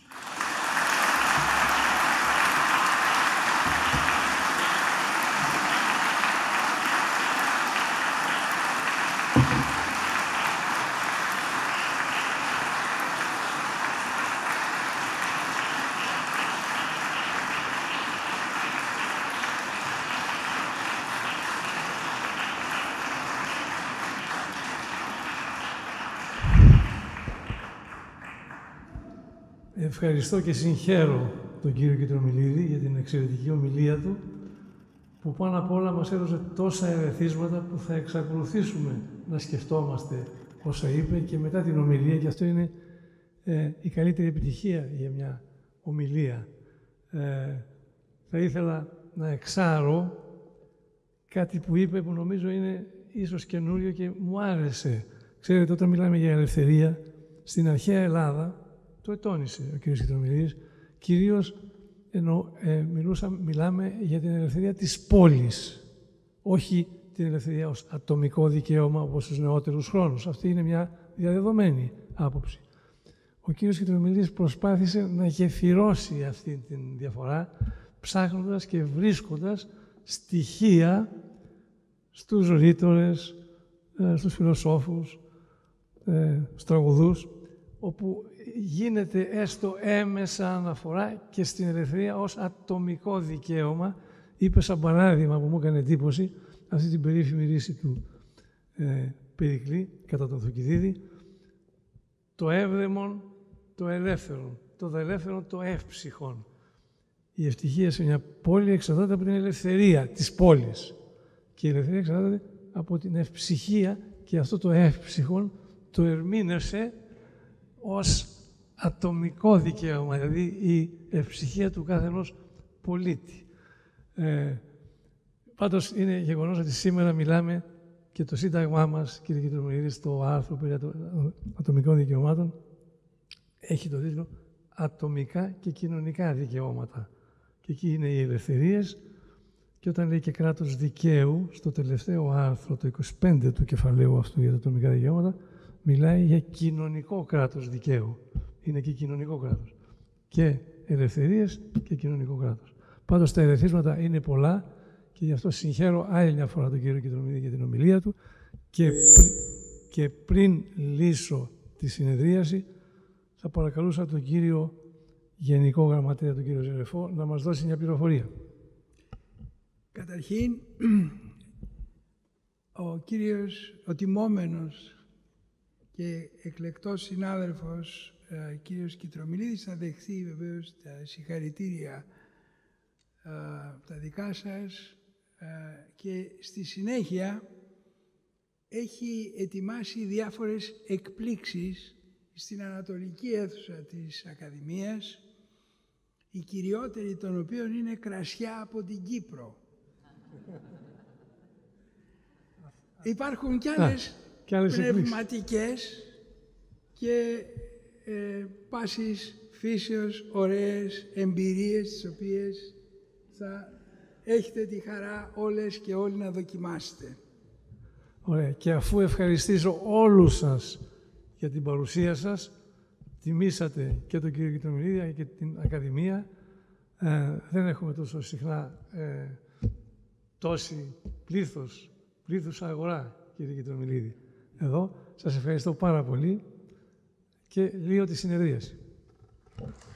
Ευχαριστώ και συγχαίρω τον κύριο Κιτρομηλίδη για την εξαιρετική ομιλία του, που πάνω απ' όλα μας έδωσε τόσα ερεθίσματα που θα εξακολουθήσουμε να σκεφτόμαστε όσα είπε και μετά την ομιλία, και αυτό είναι η καλύτερη επιτυχία για μια ομιλία. Θα ήθελα να εξάρω κάτι που είπε που νομίζω είναι ίσως καινούριο και μου άρεσε. Ξέρετε, όταν μιλάμε για ελευθερία, στην αρχαία Ελλάδα, το ετώνησε ο κ. Κιτρομηλίδης, κυρίως μιλάμε για την ελευθερία της πόλης, όχι την ελευθερία ως ατομικό δικαίωμα όπως στους νεότερους χρόνους. Αυτή είναι μια διαδεδομένη άποψη. Ο κ. Κιτρομηλίδης προσπάθησε να γεφυρώσει αυτή τη διαφορά, ψάχνοντας και βρίσκοντας στοιχεία στους ρήτορες, στους φιλοσόφους, στους τραγουδούς, όπου γίνεται έστω έμεσα αναφορά και στην ελευθερία ως ατομικό δικαίωμα. Είπε σαν παράδειγμα που μου έκανε εντύπωση αυτή την περίφημη ρίση του Περικλή κατά τον Θουκυδίδη, το εύδαιμον, το ελεύθερον, το δελεύθερον, το εύψυχον. Η ευτυχία σε μια πόλη εξαρτάται από την ελευθερία της πόλης και η ελευθερία εξαρτάται από την ευψυχία, και αυτό το εύψυχον το ερμήνευσε ως ατομικό δικαίωμα, δηλαδή η ευψυχία του καθενός πολίτη. Πάντως είναι γεγονός ότι σήμερα μιλάμε και το Σύνταγμά μας, κύριε Κιτρομιλίδη, στο άρθρο περί ατομικών δικαιωμάτων, έχει το τίτλο «Ατομικά και κοινωνικά δικαιώματα». Και εκεί είναι οι ελευθερίες, και όταν λέει και κράτος δικαίου, στο τελευταίο άρθρο, το 25 του κεφαλαίου αυτού για τα ατομικά δικαιώματα, μιλάει για κοινωνικό κράτος δικαίου. Είναι και κοινωνικό κράτος. Και ελευθερίες και κοινωνικό κράτος. Πάντως τα ερεθίσματα είναι πολλά και γι' αυτό συγχαίρω άλλη μια φορά τον κύριο Κιτρομιλίδη για την ομιλία του και πριν λύσω τη συνεδρίαση θα παρακαλούσα τον κύριο Γενικό Γραμματέα, τον κύριο Ζερεφό, να μας δώσει μια πληροφορία. Καταρχήν, ο τιμόμενος και εκλεκτός συνάδελφος κύριος Κιτρομιλίδης θα δεχθεί βεβαίως τα συγχαρητήρια τα δικά σας και στη συνέχεια έχει ετοιμάσει διάφορες εκπλήξεις στην ανατολική αίθουσα της Ακαδημίας, η κυριότερη των οποίων είναι κρασιά από την Κύπρο. Υπάρχουν κι άλλες πνευματικές και πάσης φύσεως ωραίες εμπειρίες, τις οποίες θα έχετε τη χαρά όλες και όλοι να δοκιμάσετε. Ωραία. Και αφού ευχαριστήσω όλους σας για την παρουσία σας, τιμήσατε και τον κύριο Κιτρομιλίδη και την Ακαδημία. Δεν έχουμε τόσο συχνά τόση πλήθους αγορά, κύριε Κιτρομιλίδη. Εδώ σας ευχαριστώ πάρα πολύ και λύω τη συνεδρίαση.